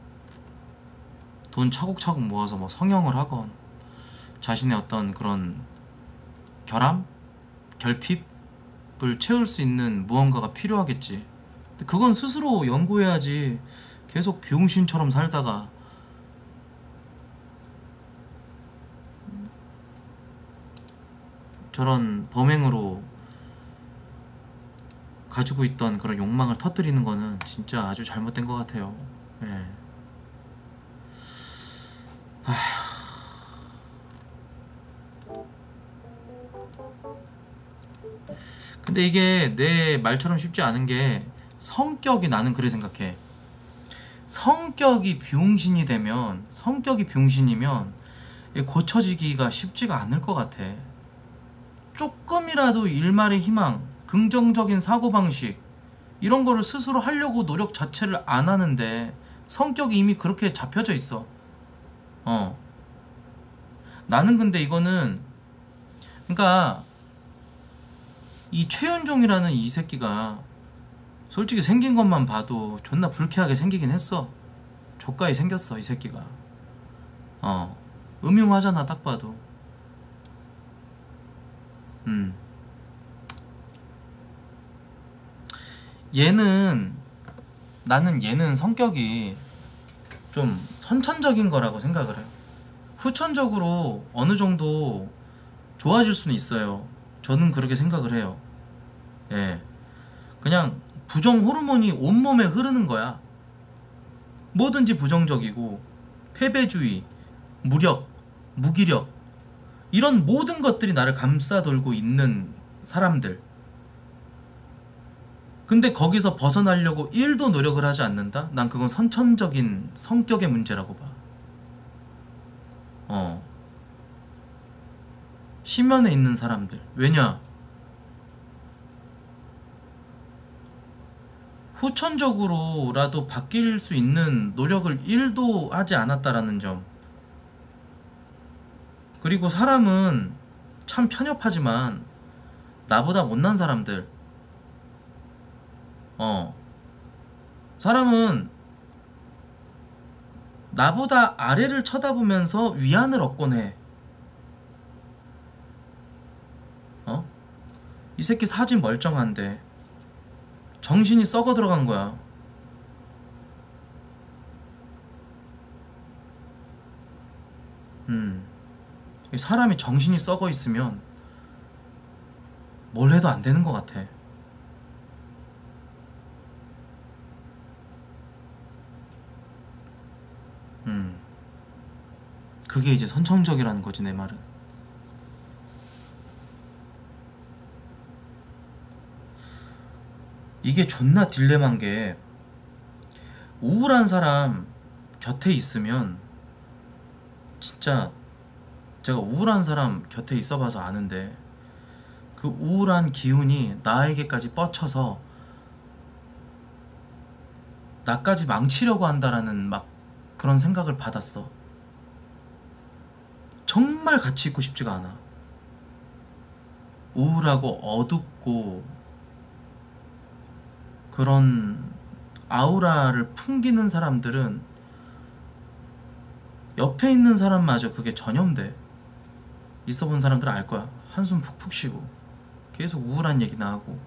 돈 차곡차곡 모아서 뭐 성형을 하건 자신의 어떤 그런 결함? 결핍을 채울 수 있는 무언가가 필요하겠지. 근데 그건 스스로 연구해야지. 계속 병신처럼 살다가 저런 범행으로 가지고 있던 그런 욕망을 터뜨리는 거는 진짜 아주 잘못된 것 같아요. 예. 아휴. 근데 이게 내 말처럼 쉽지 않은 게, 성격이, 나는 그래 생각해. 성격이 병신이 되면, 성격이 병신이면 고쳐지기가 쉽지가 않을 것 같아. 조금이라도 일말의 희망, 긍정적인 사고방식 이런 거를 스스로 하려고 노력 자체를 안 하는데 성격이 이미 그렇게 잡혀져 있어. 어. 나는 근데 이거는, 그러니까 이 최윤종이라는 이 새끼가 솔직히 생긴 것만 봐도 존나 불쾌하게 생기긴 했어. 족가히 생겼어 이 새끼가. 어. 음흉하잖아 딱 봐도. 음. 얘는, 나는 얘는 성격이 좀 선천적인 거라고 생각을 해요. 후천적으로 어느 정도 좋아질 수는 있어요. 저는 그렇게 생각을 해요. 예. 그냥 부정 호르몬이 온몸에 흐르는 거야. 뭐든지 부정적이고, 패배주의, 무력, 무기력, 이런 모든 것들이 나를 감싸돌고 있는 사람들. 근데 거기서 벗어나려고 일도 노력을 하지 않는다? 난 그건 선천적인 성격의 문제라고 봐. 어. 심연에 있는 사람들. 왜냐? 후천적으로라도 바뀔 수 있는 노력을 일도 하지 않았다라는 점. 그리고 사람은 참 편협하지만 나보다 못난 사람들, 어 사람은 나보다 아래를 쳐다보면서 위안을 얻곤 해. 어? 이 새끼 사진 멀쩡한데 정신이 썩어 들어간 거야. 음. 사람이 정신이 썩어 있으면 뭘 해도 안 되는 것 같아. 음. 그게 이제 선천적이라는 거지, 내 말은. 이게 존나 딜레마인 게, 우울한 사람 곁에 있으면, 진짜 제가 우울한 사람 곁에 있어봐서 아는데, 그 우울한 기운이 나에게까지 뻗쳐서 나까지 망치려고 한다라는 막 그런 생각을 받았어. 정말 같이 있고 싶지가 않아. 우울하고 어둡고 그런 아우라를 풍기는 사람들은 옆에 있는 사람마저 그게 전염돼. 있어본 사람들은 알 거야. 한숨 푹푹 쉬고 계속 우울한 얘기나 하고,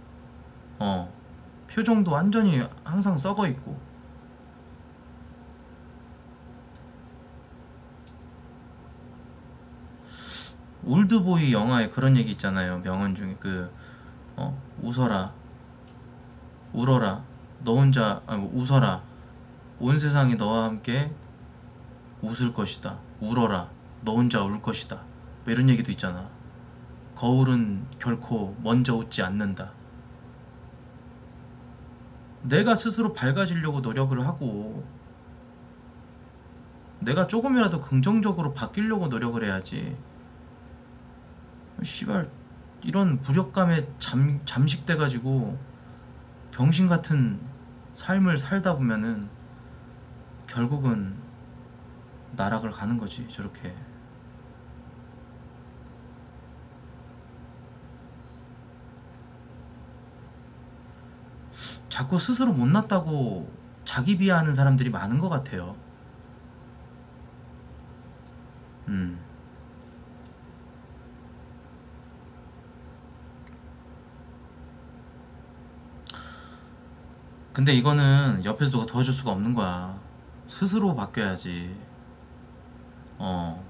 어 표정도 완전히 항상 썩어 있고. 올드보이 영화에 그런 얘기 있잖아요. 명언 중에 그 어, 웃어라, 울어라, 너 혼자 아니 뭐 웃어라, 온 세상이 너와 함께 웃을 것이다. 울어라, 너 혼자 울 것이다. 뭐 이런 얘기도 있잖아. 거울은 결코 먼저 웃지 않는다. 내가 스스로 밝아지려고 노력을 하고 내가 조금이라도 긍정적으로 바뀌려고 노력을 해야지. 씨발 이런 무력감에 잠, 잠식돼가지고 병신같은 삶을 살다 보면은 결국은 나락을 가는 거지. 저렇게 자꾸 스스로 못났다고 자기 비하하는 사람들이 많은 것 같아요. 음. 근데 이거는 옆에서 누가 도와줄 수가 없는 거야. 스스로 바뀌어야지. 어.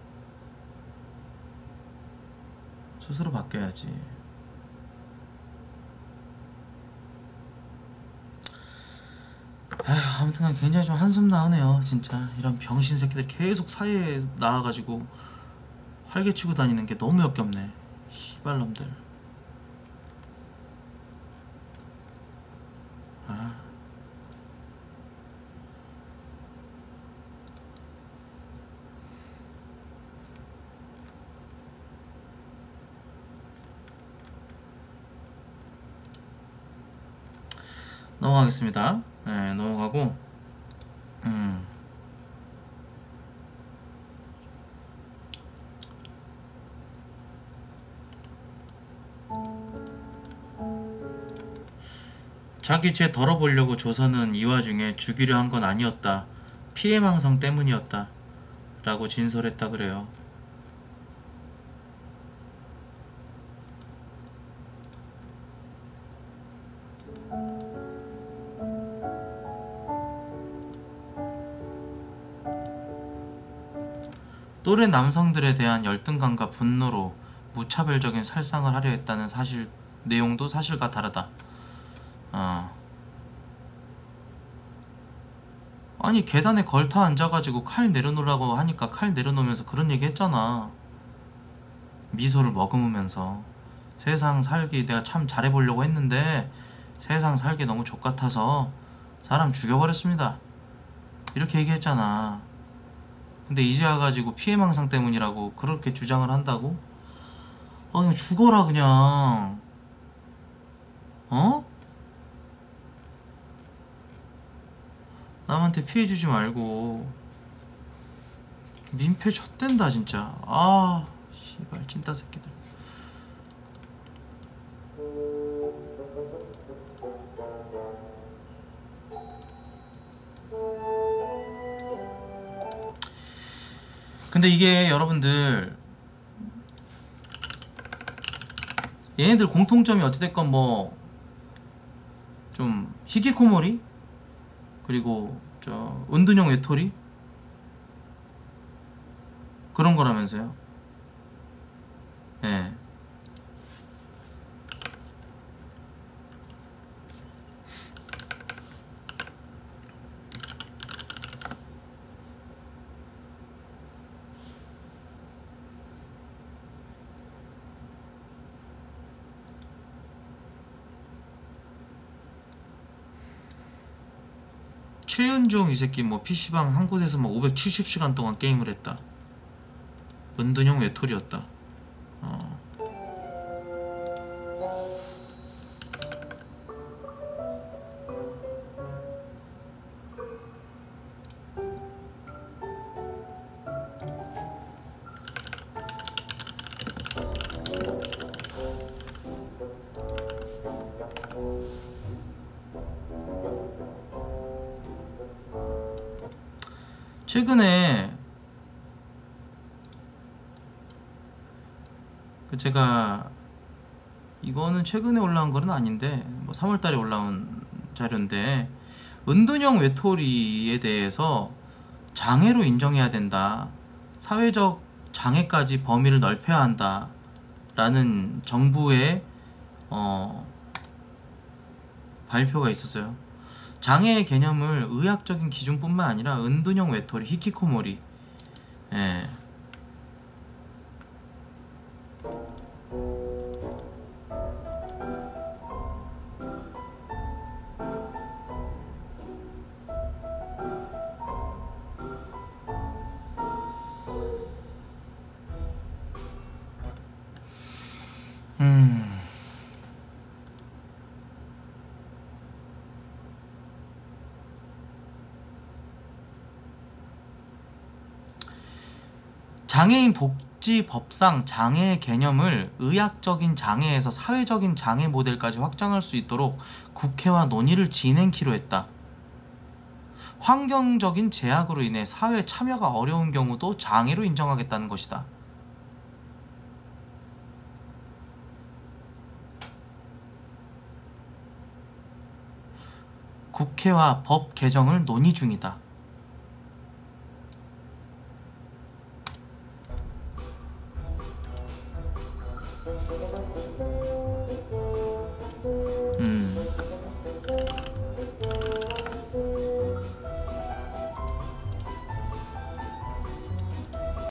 스스로 바뀌어야지. 에휴, 아무튼 굉장히 좀 한숨 나오네요. 진짜 이런 병신 새끼들 계속 사회에 나와가지고 활개치고 다니는 게 너무 역겹네. 씨발놈들. 아. 넘어가겠습니다. 네, 넘어가고 음. 자기 죄 덜어보려고 조선은 이 와중에 죽이려 한 건 아니었다. 피해망상 때문이었다. 라고 진술했다 그래요. 또래 남성들에 대한 열등감과 분노로 무차별적인 살상을 하려 했다는 사실 내용도 사실과 다르다. 어. 아니 계단에 걸터 앉아가지고 칼 내려놓으라고 하니까 칼 내려놓으면서 그런 얘기 했잖아. 미소를 머금으면서 세상 살기 내가 참 잘해보려고 했는데 세상 살기 너무 족같아서 사람 죽여버렸습니다. 이렇게 얘기했잖아. 근데 이제 와가지고 피해망상 때문이라고 그렇게 주장을 한다고? 아 그냥 죽어라 그냥. 어? 남한테 피해주지 말고. 민폐 좆된다 진짜. 아 씨발 찐따 새끼들. 근데 이게 여러분들 얘네들 공통점이 어찌됐건 뭐 좀 히키코모리 그리고 저 은둔형 외톨이 그런 거라면서요. 예. 네. 최윤종 이 새끼 뭐 피시방 한 곳에서 뭐 오백칠십 시간 동안 게임을 했다. 은둔형 외톨이였다. 어. 최근에 그 제가 이거는 최근에 올라온 거는 아닌데 뭐 삼월달에 올라온 자료인데 은둔형 외톨이에 대해서 장애로 인정해야 된다. 사회적 장애까지 범위를 넓혀야 한다 라는 정부의 어, 발표가 있었어요. 장애의 개념을 의학적인 기준뿐만 아니라 은둔형 외톨이, 히키코모리, 예. 음. 장애인 복지법상 장애의 개념을 의학적인 장애에서 사회적인 장애 모델까지 확장할 수 있도록 국회와 논의를 진행키로 했다. 환경적인 제약으로 인해 사회 참여가 어려운 경우도 장애로 인정하겠다는 것이다. 국회와 법 개정을 논의 중이다.